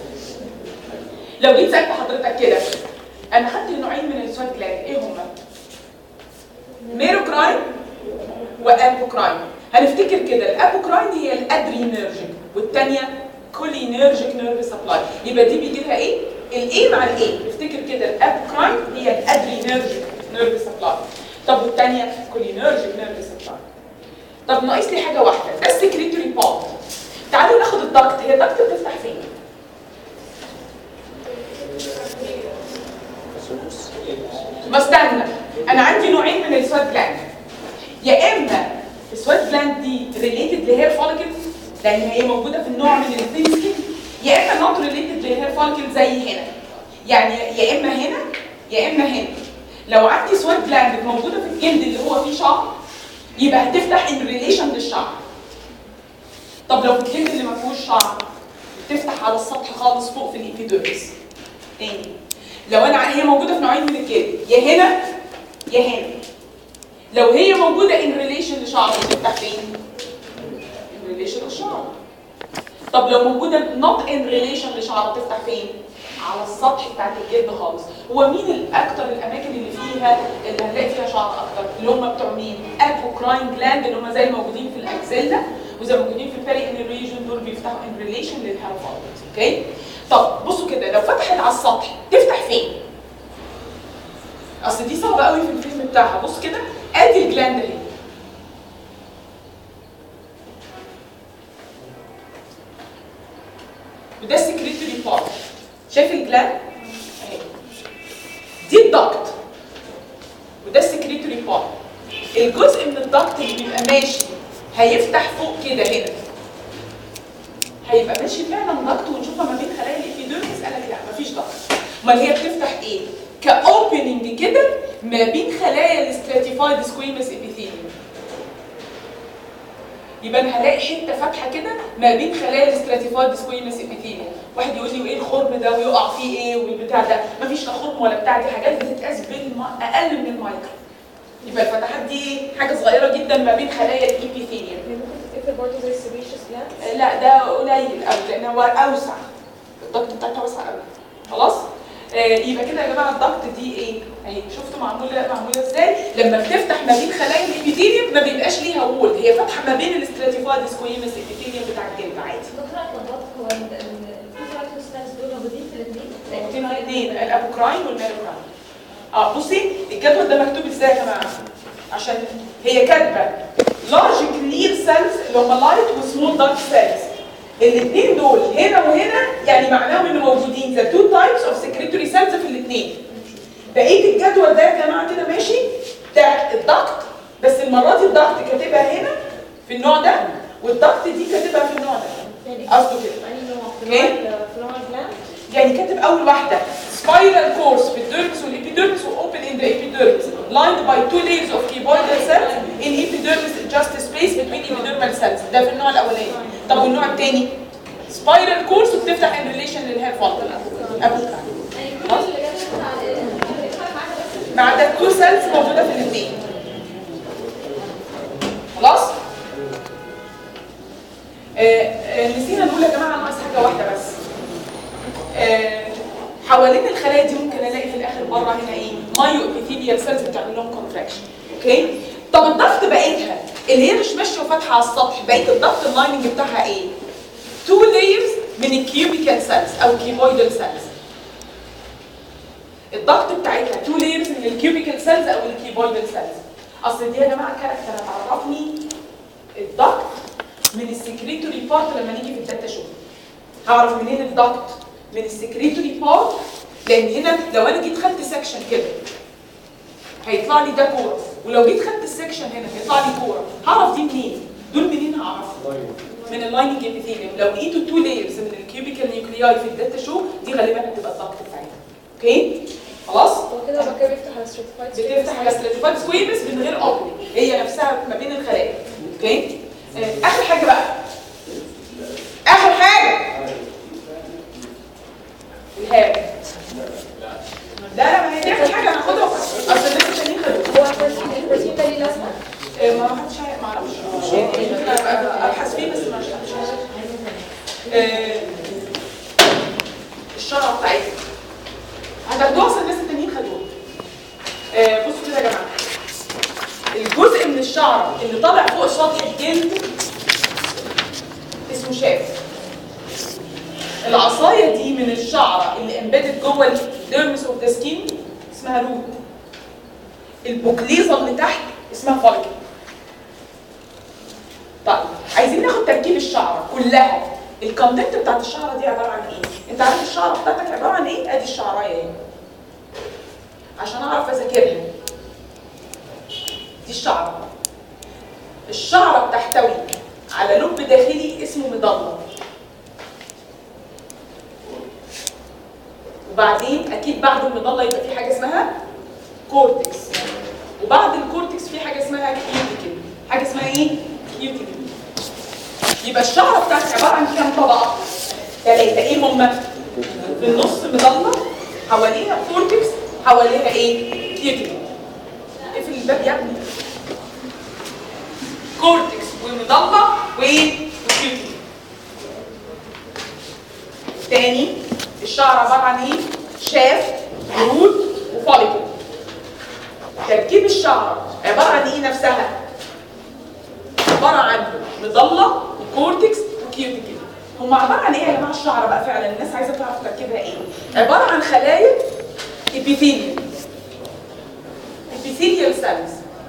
لو جيت سالت حضرتك كده انا خدت نوعين من السويت جلاند ايه هما؟ ميروكراين وابوكراين. هنفتكر كده الابوكراين هي الادرينيرجيك والثانيه كولينيرجيك نيرف سبلاي. يبقى دي بيجي لها ايه؟ الاي مع الاي. افتكر كده الابوكراين هي الادرينيرجيك نيرف سبلاي. طب والثانيه كولينيرجيك نيرف سبلاي. طب ناقص لي حاجه واحده ده السكريتوري بارت. تعالوا ناخد الضغط. هي الضغط بتفتح فين؟ ما استنى، انا عندي نوعين من السويت جلاند. يا اما السويت جلاند دي ريليتد لهير فوليكلز لان هي موجوده في النوع من الثين سكين، يا اما نوت ريليتد لهير فوليكلز زي هنا. يعني يا اما هنا يا اما هنا. لو عندي سويت جلاند موجوده في الجلد اللي هو فيه شعر يبقى هتفتح ان ريليشن للشعر. طب لو في الجلد اللي ما فيهوش شعر تفتح على السطح خالص فوق في الابيديرمس. تاني لو هي موجوده في نوعين من الجلد يا هنا يا هنا. لو هي موجوده ان ريليشن لشعر تفتح فين؟ ان ريليشن للشعر. طب لو موجوده نوت ان ريليشن لشعر تفتح فين؟ على السطح بتاعت الجلد خالص. هو مين الاكتر الاماكن اللي فيها اللي هنلاقي فيها شعر اكتر؟ اللي هم بتوع مين؟ ابوكراين جلاند اللي هم زي الموجودين في الاكزيلا وزي الموجودين في البيري ان ريجن. دول بيفتحوا ان ريليشن للهير فوليكلز. اوكي؟ طب بصوا كده لو فتحت على السطح تفتح فين؟ اصل دي صعبه قوي في الفيلم بتاعها. بص كده ادي الجلاند اهي. وده السكريتوري بارت. شايف الجلاند؟ اهي. دي الضغط. وده السكريتوري بارت. الجزء من الضغط اللي بيبقى ماشي هيفتح فوق كده هنا. هيبقى ماشي فعلا ضغط ونشوفها ما بين خلايا الابيديرمس. قال لك لا مفيش ضغط. امال هي بتفتح ايه؟ كاوبننج كده ما بين خلايا الاستراتيفايد سكويمس ابيثيليوم. يبقى انا هلاقي حته فاتحه كده ما بين خلايا الاستراتيفايد سكويمس ابيثيليوم. واحد يقول لي وايه الخرم ده ويقع فيه ايه والبتاع ده؟ مفيش لا خرم ولا بتاع، دي حاجات بتتقاس اقل من المايكرو. يبقى الفتحات دي حاجه صغيره جدا ما بين خلايا الابيثيليوم. ممكن تفتكر برضه زي السبيشيس جلاند؟ لا ده قليل قوي لان هو اوسع، الضغط بتاعتها اوسع قوي. خلاص؟ يبقى كده يا جماعه الضغط دي ايه؟ اهي شفتوا معموله ازاي؟ لما بتفتح ما بين خلايا الابيثيليوم ما بيبقاش ليها وول، هي فاتحه ما بين الاستراتيفايد سكويمس ابيثيليوم بتاع الجلد عادي. دكتور اتلخبطت، هو الفيزيواليتوستاز دول موجودين في الاثنين؟ موجودين الاثنين، الابوكراين والميلوكراين. بصي الجدول ده مكتوب ازاي يا جماعه؟ عشان هي كاتبه لارج كلير سيلز اللي هم لايت وسمول دارك سيلز. الاثنين دول هنا وهنا يعني معناهم ان موجودين ذا تو تايبس اوف سكريتوري سيلز في الاثنين. بقيه الجدول ده يا جماعه كده ماشي بتاع الضغط، بس المره دي الضغط كاتبها هنا في النوع ده والضغط دي كاتبها في النوع ده. قصده كده. أي نوع؟ في نوع الجلاند؟ يعني كاتب اول واحده spiral course في الديرمس والابيديرمس واوبن in the epidermis lined by two layers of cuboidal cells in epidermis just space between epidermal cells. ده في النوع الاولاني. طب والنوع الثاني spiral course وبتفتح in relation للهير فولكل ابوكراين. خلاص؟ ما عدا التو سيلز موجوده في الاثنين. خلاص؟ نسينا نقول يا جماعه ناقص حاجه واحده بس. حوالين الخلايا دي ممكن الاقي في الاخر بره هنا ايه؟ مايو ابيثيليال سيلز بتعمل لهم كونتراكشن. اوكي؟ طب الضغط بقيتها اللي هي مش ماشيه وفاتحه على السطح، بقيت الضغط اللايننج بتاعها ايه؟ 2 لايرز من الكيوبيكال سيلز او كيبويدال سيلز. الضغط بتاعتها 2 لايرز من الكيوبيكال سيلز او الكيبويدال سيلز. اصل دي يا جماعه كاركتر هتعرفني الضغط من السكريتوري بارت لما نيجي في الداتا شو. هعرف منين الضغط؟ من السكريتوري بارت، لان هنا لو انا جيت خدت سكشن كده هيطلع لي ده كوره، ولو جيت خدت السكشن هنا هيطلع لي كوره. هعرف دي منين؟ دول منين هعرفهم؟ من اللايننج ابيثيليوم. لو لقيتوا 2 لايرز من الكيوبيكال نيوكلياي في الداتا شو دي غالبا هتبقى الضغط بتاعتها. اوكي؟ خلاص؟ هو كده بقى بيفتح على ستراتيفايد بتفتح على ستراتيفايد سكويمس من غير اوبننج، هي نفسها ما بين الخلايا. اوكي؟ اخر حاجه بقى. اخر حاجه الهاب. لا ما هي دي اخر حاجه هناخدها اصل الناس التانيين خدوها. هو البروتين ده ليه لازمه؟ ما حدش ما اعرفش يعني ممكن ابحث فيه بس ما اشتغلش. الشرع بتاعتها هتاخدوها اصل الناس التانيين خدوها. بصوا كده يا جماعه، الجزء من الشعر اللي طالع فوق سطح الجلد اسمه شاف. العصايه دي من الشعره اللي امبيدد جوه الديرمس اوف ذا سكين اسمها روت. البوكليزه اللي تحت اسمها فوليكل. طيب عايزين ناخد تركيب الشعره كلها. الكونتنت بتاعت الشعره دي عباره عن ايه؟ انت عارف الشعره بتاعتك عباره عن ايه؟ ادي الشعرايه اهي عشان اعرف اذاكرها. دي الشعره. الشعره بتحتوي على لب داخلي اسمه مضله، وبعدين اكيد بعد المضله يبقى في حاجه اسمها كورتكس، وبعد الكورتكس في حاجه اسمها كيوتيكل. حاجه اسمها ايه؟ كيوتيكل. يبقى الشعره بتاعتك عباره عن كام طبقه؟ 3. ايه هما؟ في النص مضله، حواليها كورتكس، حواليها ايه؟ كيوتيكل. اقفل الباب يا ابني. كورتكس ومضله وايه؟ وكيوتيكل. تاني الشعر عباره عن ايه؟ شاف، روت، وفوليكل. تركيب الشعر عباره عن ايه نفسها؟ عباره عن مضله وكورتكس وكيوتيكل. هم عباره عن ايه يا جماعه الشعر بقى فعلا؟ الناس عايزه تعرف تركيبها ايه؟ عباره عن خلايا ابيثيليال. ابيثيليال سيلز.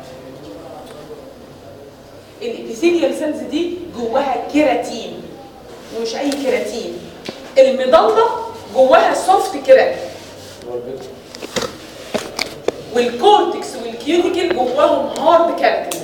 الابيثيليال سيلز دي جواها كيراتين، ومش اي كيراتين. المضله جواها سوفت كيراتين، والكورتكس والكيوتيكل جواهم هارد كيراتين.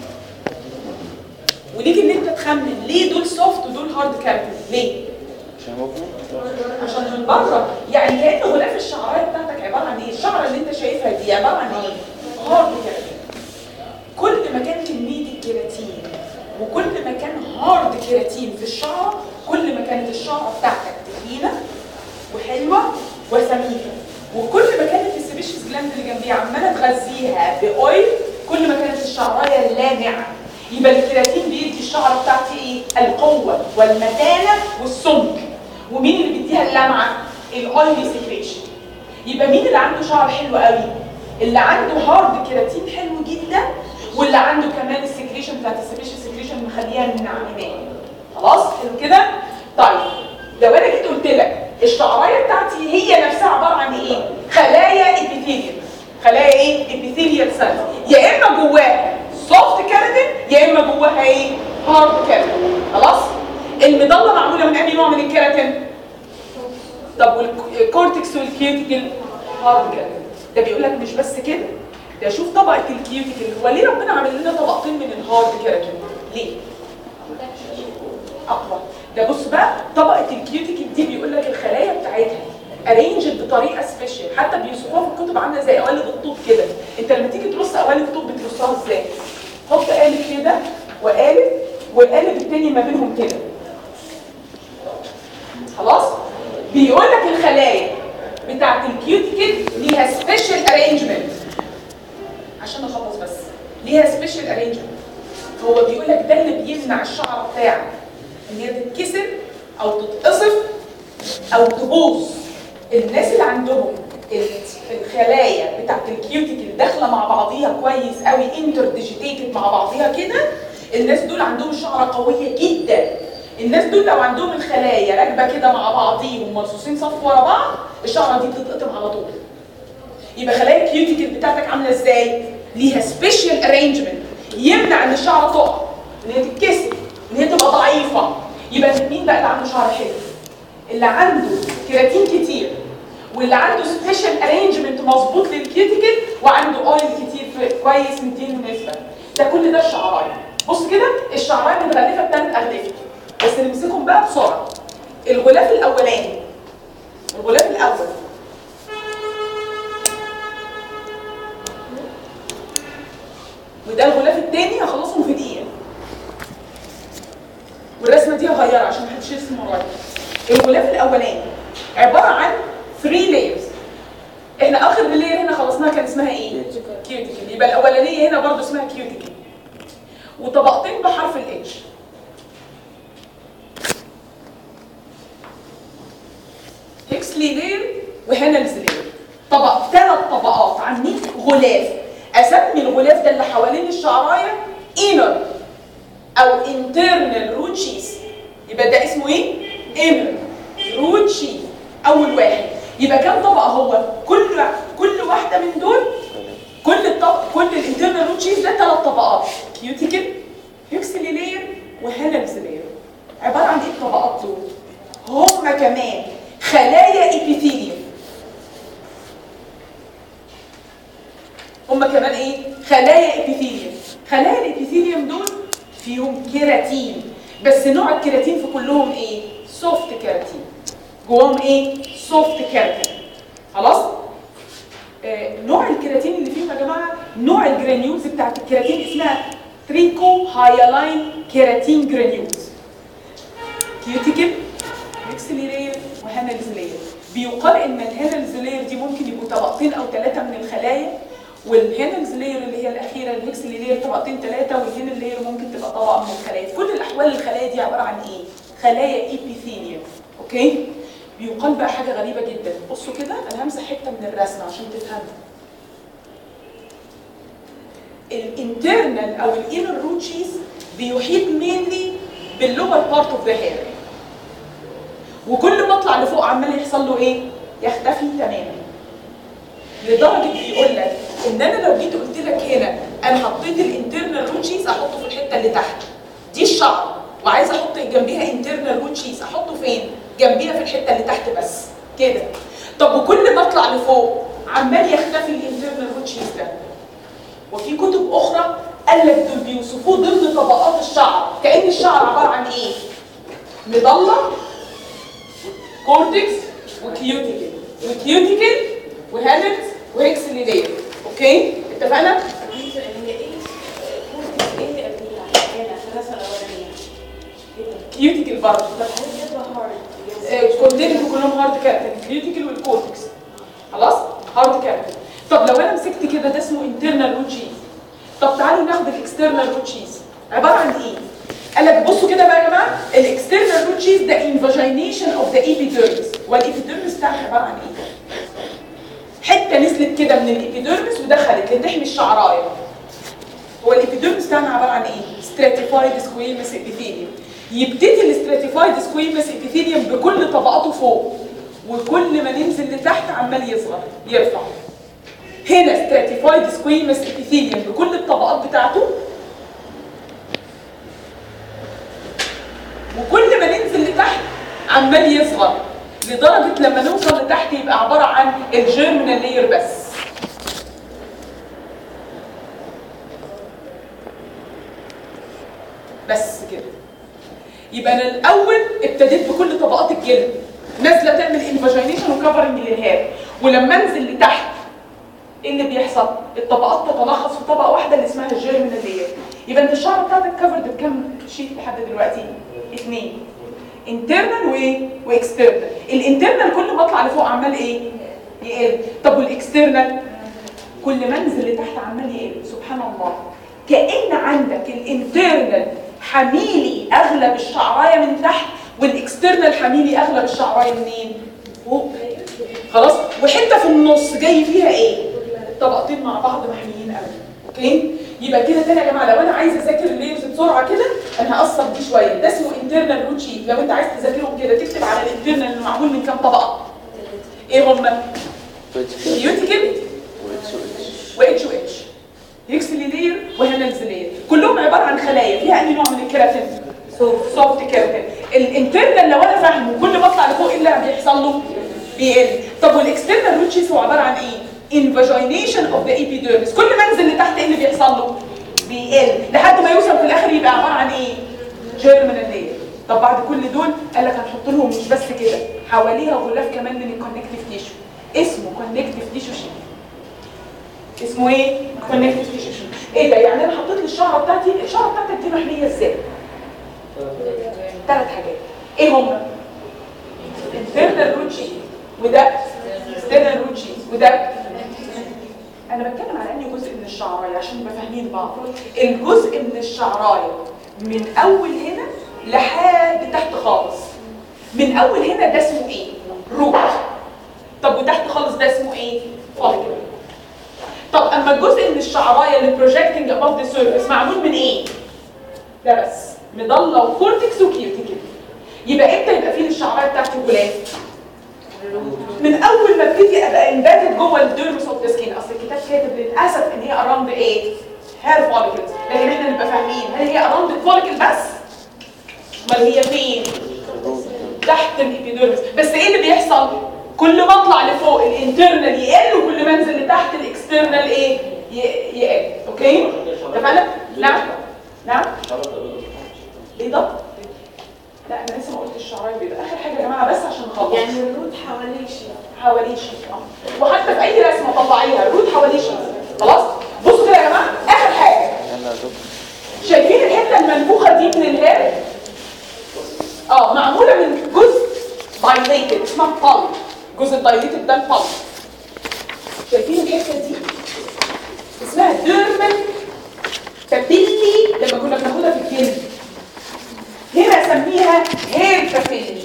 وليك ان انت تخمن ليه دول سوفت ودول هارد كيراتين؟ ليه؟ عشان من بره، يعني كأن غلاف الشعرايه بتاعتك عباره عن ايه؟ الشعره اللي انت شايفها دي عباره عن ايه؟ هارد كيراتين. كل ما كان كميه الكيراتين وكل ما كان هارد كيراتين في الشعره كل ما كانت الشعره بتاعتك تخينه وحلوه وسميكه، وكل ما كانت السبيشيس جلاند اللي جنبيها عماله تغذيها باويل كل ما كانت الشعرايه لامعه. يبقى الكيراتين بيدي الشعره بتاعتي ايه؟ القوه والمتانه والسمك. ومين اللي بيديها اللمعه؟ الاويلي سكريشن. يبقى مين اللي عنده شعر حلو قوي؟ اللي عنده هارد كيراتين حلو جدا، واللي عنده كمان السكريشن بتاعت السبيشال سكريشن مخليها منعمه. خلاص حلو كده؟ طيب لو انا جيت قلت لك الشعرايه بتاعتي هي نفسها عباره عن ايه؟ خلايا ابيثيليال. خلايا ايه؟ ابيثيليال سيلز، يا اما جواها سوفت كيراتين يا اما جواها ايه؟ هارد كيراتين. خلاص؟ المضله معموله من اي نوع من الكيراتين؟ طب والكورتكس والكيوتيكل هارد كيراتين. ده بيقول لك مش بس كده، ده شوف طبقه الكيوتيكل. هو ليه ربنا عمل لنا طبقتين من الهارد كيراتين؟ ليه؟ اقوى. ده بص بقى طبقه الكيوتيكل دي بيقول لك الخلايا بتاعتها ارينجد بطريقه سبيشال، حتى بيوصفوها في الكتب عامله زي قوالب الطوب كده. انت لما تيجي ترص قوالب الطوب بترصها ازاي؟ حط قالب كده وقالب والقالب التاني ما بينهم كده. خلاص؟ بيقول لك الخلايا بتاعت الكيوتيكل ليها سبيشال ارينجمنت. عشان نخلص بس، ليها سبيشال ارينجمنت. هو بيقول لك ده اللي بيمنع الشعره بتاعك ان هي تتكسر او تتقصف او تبوظ. الناس اللي عندهم الخلايا بتاعت الكيوتيكل داخله مع بعضيها كويس قوي انتر ديجيتيتد مع بعضيها كده، الناس دول عندهم الشعره قويه جدا. الناس دول لو عندهم الخلايا راكبه كده مع بعضيهم مرصوصين صف ورا بعض الشعره دي بتتقطم على طول. يبقى خلايا الكيوتيكل بتاعتك عامله ازاي؟ ليها سبيشال ارينجمنت يمنع ان الشعره تقع، ان هي تتكسر، ان هي تبقى ضعيفه. يبقى مين بقى اللي عنده شعر حلو؟ اللي عنده كيراتين كتير واللي عنده سبيشال ارينجمنت مظبوط للكيوتيكل وعنده اويل كتير كويس مديله نسبه. ده كل ده الشعرايه. بص كده الشعرايه متغلفه بثلاث اغلفه بس نمسكهم بقى بسرعه. الغلاف الاولاني، الغلاف الاول وده الغلاف الثاني هخلصهم في دقيقه. والرسمه دي هغيرها عشان محدش يرسم ورايا. الغلاف الاولاني عباره عن 3 layers. احنا اخر لاير هنا خلصناها كان اسمها ايه؟ كيوتيكل. يبقى الاولانيه هنا برضو اسمها كيوتيكل. وطبقتين بحرف الاتش. هيكسلي لاير وهانلز لاير. ثلاث طبقات عاملين غلاف. اسمي الغلاف ده اللي حوالين الشعرايه انر او internal root sheath. يبقى ده اسمه ايه؟ inner root sheath. اول واحد. يبقى كام طبقه هو؟ كل واحده من دول كل الانترنال روت شيث ده 3 طبقات. كيوتيكل، هيكسلي لاير وهانلز لاير. عباره عن ايه الطبقات دول؟ هم كمان خلايا ابيثيليوم. هم كمان ايه؟ خلايا ابيثيليوم. خلايا الابيثيليوم دول فيهم كيراتين، بس نوع الكيراتين في كلهم ايه؟ سوفت كيراتين. جواهم ايه؟ سوفت كيراتين. خلاص؟ نوع الكيراتين اللي فيهم يا جماعه نوع الجرانيولز بتاعت الكيراتين اسمها تريكو هايلاين كيراتين جرانيولز. كيوتيكل، هيكسلي لاير وهانلز لاير. بيقال ان الهانلز لاير دي ممكن يبقوا طبقتين او 3 من الخلايا، والهانلز لاير اللي هي الاخيره الهيكسلي لاير طبقتين 3، والهانل لاير ممكن تبقى طبقه من الخلايا. في كل الاحوال الخلايا دي عباره عن ايه؟ خلايا ايبيثيليوم. اوكي؟ بيقال بقى حاجه غريبه جدا. بصوا كده انا همسح حته من الرسمه عشان تفهموا. الانترنال او الانر روت شيث بيحيط مينلي باللور بارت اوف ذا هير، وكل ما اطلع لفوق عمال يحصل له ايه؟ يختفي تماما. لدرجه بيقول لك ان انا لو جيت قلت لك هنا انا حطيت الانترنال روت شيث احطه في الحته اللي تحت دي الشعر، وعايزه احط جنبيها انترنال روت شيث احطه فين؟ جنبيها في الحته اللي تحت بس كده. طب وكل ما اطلع لفوق عمال يختفي الانترنال روت شيث ده. وفي كتب اخرى قال لك دول بيوصفوه ضمن طبقات الشعر، كأن الشعر عباره عن ايه؟ مضله، كورتكس، وكيوتيكل، وهانلز وهيكسلي لاير. اوكي؟ اتفقنا؟ هي ايه؟ كورتكس ايه اللي قبليها؟ هنا عشان اسال كيوتيكل برضه كونتيننت كلهم هارد كارتن، الكيوتيكل والكورتكس. خلاص؟ هارد كارتن. طب لو انا مسكت كده ده اسمه انترنال روت شيز. طب تعالوا ناخد الاكسترنال روت شيز. عباره عن ايه؟ قال لك بصوا كده بقى يا جماعه، الاكسترنال روت شيز ده انفاجينيشن اوف ذا ايبيديرمس، والابيديرمس بتاعها عباره عن ايه؟ حته نزلت كده من الابيديرمس ودخلت لتحمي الشعرايه. هو الابيديرمس بتاعنا عباره عن ايه؟ ستراتيفايد سكويمس ابيثيليوم. يبتدي الاستراتيفايد سكويمس ابيثيليوم بكل طبقاته فوق، وكل ما ننزل لتحت عمال يصغر يرفع. هنا ستراتيفايد سكويمس ابيثيليوم بكل الطبقات بتاعته، وكل ما ننزل لتحت عمال يصغر لدرجه لما نوصل لتحت يبقى عباره عن الجيرمينال لاير بس كده. يبقى انا الاول ابتديت بكل طبقات الجلد نازله تعمل انفاجينيشن وكفرنج للهاب، ولما انزل لتحت ايه اللي بيحصل؟ الطبقات تتلخص في طبقه واحده اللي اسمها الجيرمينال لاير. يبقى انت الشعر بتاعتك كفرد بكام شيت لحد دلوقتي؟ 2 انترنال واكسترنال. الانترنال كل ما اطلع لفوق عمال ايه؟ يقل. طب والاكسترنال كل ما انزل لتحت عمال يقل. سبحان الله، كأن عندك الانترنال حميلي اغلب الشعرايه من تحت، والاكسترنال حميلي اغلب الشعرايه منين؟ فوق. خلاص؟ وحته في النص جاي فيها ايه؟ الطبقتين مع بعض محميين قوي. اوكي؟ يبقى كده تاني يا جماعه، لو انا عايزه اذاكر الليرز بسرعه كده انا هقصر دي شويه. ده اسمه انترنال روت شيت. لو انت عايز تذاكرهم كده تكتب على الانترنال اللي معمول من كام طبقه؟ ايه هم؟ كيوتيكل واتش او اتش، هيكسلي لاير وهانلز لاير، كلهم عباره عن خلايا فيها اي نوع من الكيراتين؟ سوفت كيراتين. الانترنال لو انا فاهمه كل ما اطلع لفوق ايه اللي بيحصل له؟ بيقل. طب والاكسترنال روت شيت هو عباره عن ايه؟ انفاجينيشن اوف ذا ايبيديرمس. كل ما انزل لتحت ايه اللي بيحصل له؟ بيقل لحد ما يوصل في الاخر يبقى عباره عن ايه؟ جيرمينال لاير. طب بعد كل دول قال لك هنحط لهم مش بس كده، حواليها غلاف كمان من الكونكتيف تيشو اسمه كونكتيف تيشو شيت. اسمه ايه؟ كونكتيف تيشو شيت. ايه ده؟ يعني انا حطيت لي الشعره بتاعتي دي محميه ازاي؟ 3 حاجات. ايه هم؟ انترنال روت شيت، وده اكسترنال روت شيت، وده انا بتكلم على انهي جزء من الشعرايه عشان نبقى فاهمين بعض. الجزء من الشعرايه من اول هنا لحد تحت خالص. من اول هنا ده اسمه ايه؟ روت. طب وتحت خالص ده اسمه ايه؟ فوليكل. طب اما الجزء من الشعرايه اللي بروجكتنج اباف ذا سيرفيس معمول من ايه؟ ده بس مضله وكورتكس وكيوتيكل. يبقى امتى يبقى فيه الشعرايه بتاعتي غلاف؟ من اول ما ابتدي ابقى امباتد جوه الديرمس اوف ذا سكين. اصل الكتاب كاتب للاسف ان هي اراوند ايه؟ هير فوليكلز، لكن احنا نبقى فاهمين هل هي اراوند الفوليكل بس؟ امال هي فين؟ تحت الابيديرمس. بس ايه اللي بيحصل؟ كل ما اطلع لفوق الانترنال يقل، وكل ما انزل لتحت الاكسترنال ايه؟ يقل. اوكي؟ اتفقنا؟ نعم؟ نعم؟ ايه ده؟ لا انا لسه ما قلتش الشعرايه البيضاء. اخر حاجه يا جماعه بس عشان نخلص. يعني الروت حواليه شيء وحتى في اي رسمه طلعيها الروت حواليه شيء. خلاص؟ بصوا كده يا جماعه، اخر حاجه شايفين الحته المنفوخه دي من الهير؟ معموله من جزء دايليتد اسمها بالب. الجزء الدايليتد ده البالب. شايفين الحته دي؟ اسمها ديرمال بابيلي لما كنا بناخدها في الجلد. هنا اسميها هير بابيلي.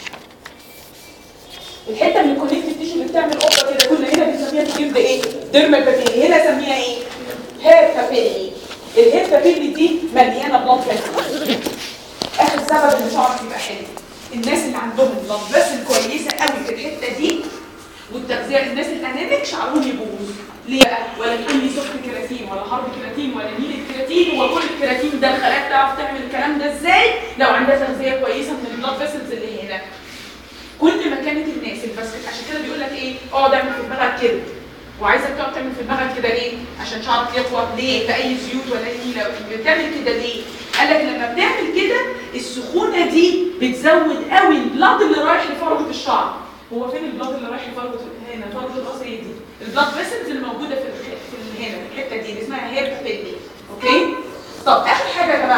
الحته من الكونكتيف تيشو اللي بتعمل قطه كده كنا هنا بنسميها في الجلد ايه؟ ديرمال بابيلي. هنا اسميها ايه؟ هير بابيلي. الهير بابيلي دي مليانه بلاد فيسل. اخر سبب ان شعرك يبقى حلو الناس اللي عندهم بلاد فيسل كويسه قوي في الحته دي والتغذيه. الناس الانيميك شعرهم يبوظ. ليه بقى؟ ولا تقول لي سكر كيراتين ولا هارد كيراتين ولا نيل الكيراتين. هو كل الكيراتين ده الخلايا بتعرف تعمل الكلام ده ازاي؟ لو عندها تغذيه كويسه من البلاد فيسلز اللي هنا. كل ما كانت الناس البسكت، عشان كده بيقول لك ايه؟ اقعد اعمل في دماغك كده. وعايزك تقعد تعمل في دماغك كده ليه؟ عشان شعرك يقوى. ليه؟ في اي زيوت ولا اي نيله بتعمل كده ليه؟ قال لك لما بتعمل كده السخونه دي بتزود قوي البلاد اللي رايح لفروه الشعر. هو فين البلاد اللي رايح لفروه هنا؟ فروه الراس هي دي. البلاد فيسلز اللي موجوده في هنا في الحته دي اللي اسمها هير بابيلي. اوكي؟ طب اخر حاجه يا جماعه،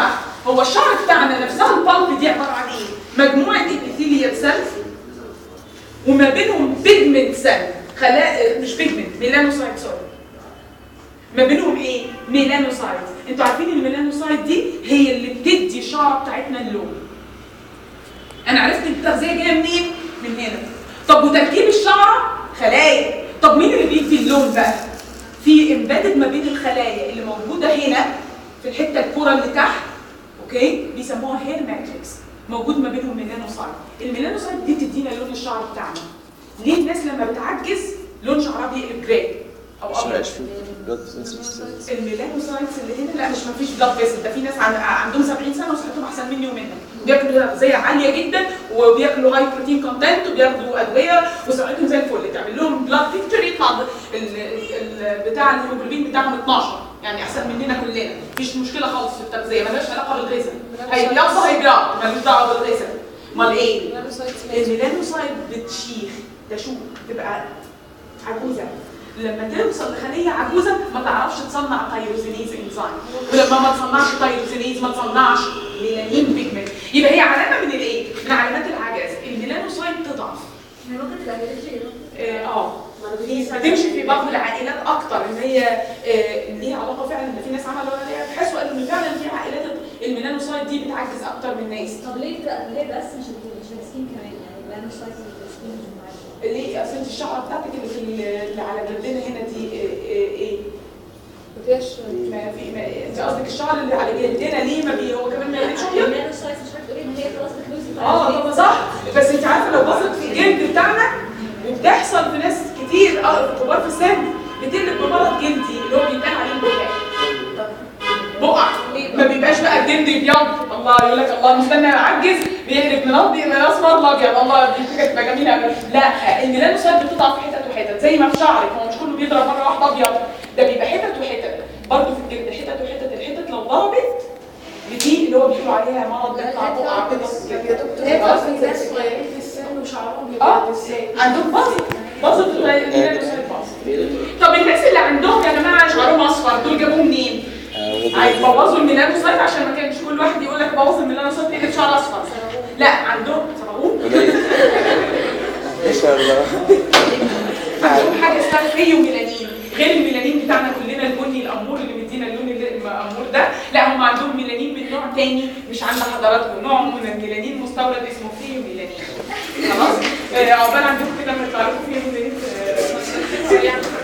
هو الشعر بتاعنا نفسها البالب دي عباره عن ايه؟ مجموعه ابيثيليال سيلز وما بينهم بيجمنت سيل، خلايا مش بيجمنت، ميلانوسايت سوري. ما بينهم ايه؟ ميلانوسايت. انتوا عارفين الميلانوسايت دي هي اللي بتدي الشعره بتاعتنا اللون. انا عرفت التغذيه جايه منين؟ من هنا. طب وتركيب الشعره خلايا. طب مين اللي بيدي اللون بقى؟ في امبيدد ما بين الخلايا اللي موجوده هنا في الحته الكوره اللي تحت، اوكي؟ بيسموها هير ماتريكس، موجود ما بينهم ميلانوسايت. الميلانوسايت دي بتدينا لون الشعر بتاعنا. ليه الناس لما بتعجز لون شعرها بيقلب جراي او ابيض؟ الميلانوسايتس اللي هنا لا، مش مفيش بلاد فيسل، ده في ناس عندهم 70 سنه وصحتهم احسن مني ومنك، بياكلوا تغذيه عاليه جدا وبياكلوا هاي بروتين كونتنت وبياخدوا ادويه وصحتهم زي الفل، تعمل لهم بلاد بيكتشر يطلع بتاع الهيموجلوبين بتاعهم 12، يعني احسن مننا كلنا، مفيش مشكله خالص في التغذيه، مالهاش علاقه بالغذاء. هيبيض هيبيض، مالوش دعوه بالغذاء. امال ايه؟ الميلانوسايت بتشيخ، تشوف، تبقى عجوزه. لما توصل لخليه عجوزه ما تعرفش تصنع تايروزينيز انزيم، ولما ما تصنعش تايروزينيز ما تصنعش ميلانين بيجمنت. يبقى هي علامه من الايه؟ من علامات العجز. الميلانوسايت تضعف. هي ممكن تبقى بتمشي في بعض العائلات اكتر ان هي ليها علاقه فعلا، ان في ناس عملوا عليها ابحاث وقالوا ان فعلا في عائلات الميلانوسايت دي بتعجز اكتر من ناس. طب ليه بس مش السكين كمان؟ يعني الميلانوسايت السكين مش معايا. ليه؟ اصل انت الشعره بتاعتك اللي على جلدنا هنا دي ايه؟ انت قصدك الشعر اللي على جلدنا ليه ما هو كمان ما يقلبش ابيض؟ الميلانوسايت مش عارفه تقولي ان هي خلاص بتلوز. طب صح، بس انت عارفه لو بصت في الجلد بتاعنا، وبتحصل في ناس كتير كبار في السن بتقلب بمرض جلدي اللي هو بيتقال عليه البقع. بقع ما بيبقاش بقى الجلد ابيض، الله يقول لك الله مستني اعجز بيقلب من ابيض من اسمر لابيض، الله دي فكره تبقى جميله قوي. لا، الميلانوسايت بتقطع في حتت وحتت زي ما في شعرك، هو مش كله بيضرب مره واحده ابيض، ده بيبقى حتت وحتت برضه في الجلد، حتت وحتت. الحتت لو ضربت دي اللي هو بيقولوا عليها مرض بيطلع بقع كده في الجلد. هي اصلا ناس صغيرين في السن وشعرهم بيبقى ازاي؟ عندهم باظت الميلانوسايت باظت. طب الناس اللي عندهم يا جماعه شعرهم اصفر دول جابوه منين؟ هيبوظوا الميلانوسايت عشان ما كانش كل واحد يقول لك بوظ الميلانوسايت يجيب شعر اصفر. لا، عندهم صبغون. ان شاء الله. عندهم حاجه اسمها فيوميلانين، غير الميلانين بتاعنا كلنا البني الامور اللي مدينا اللون الامور ده، لا هم عندهم ميلانين من نوع تاني مش عند حضراتكم، نوع من الميلانين مستورد اسمه فيوميلانين. خلاص؟ عقبال عندكم كده ما يطلع لكم فيوميلانين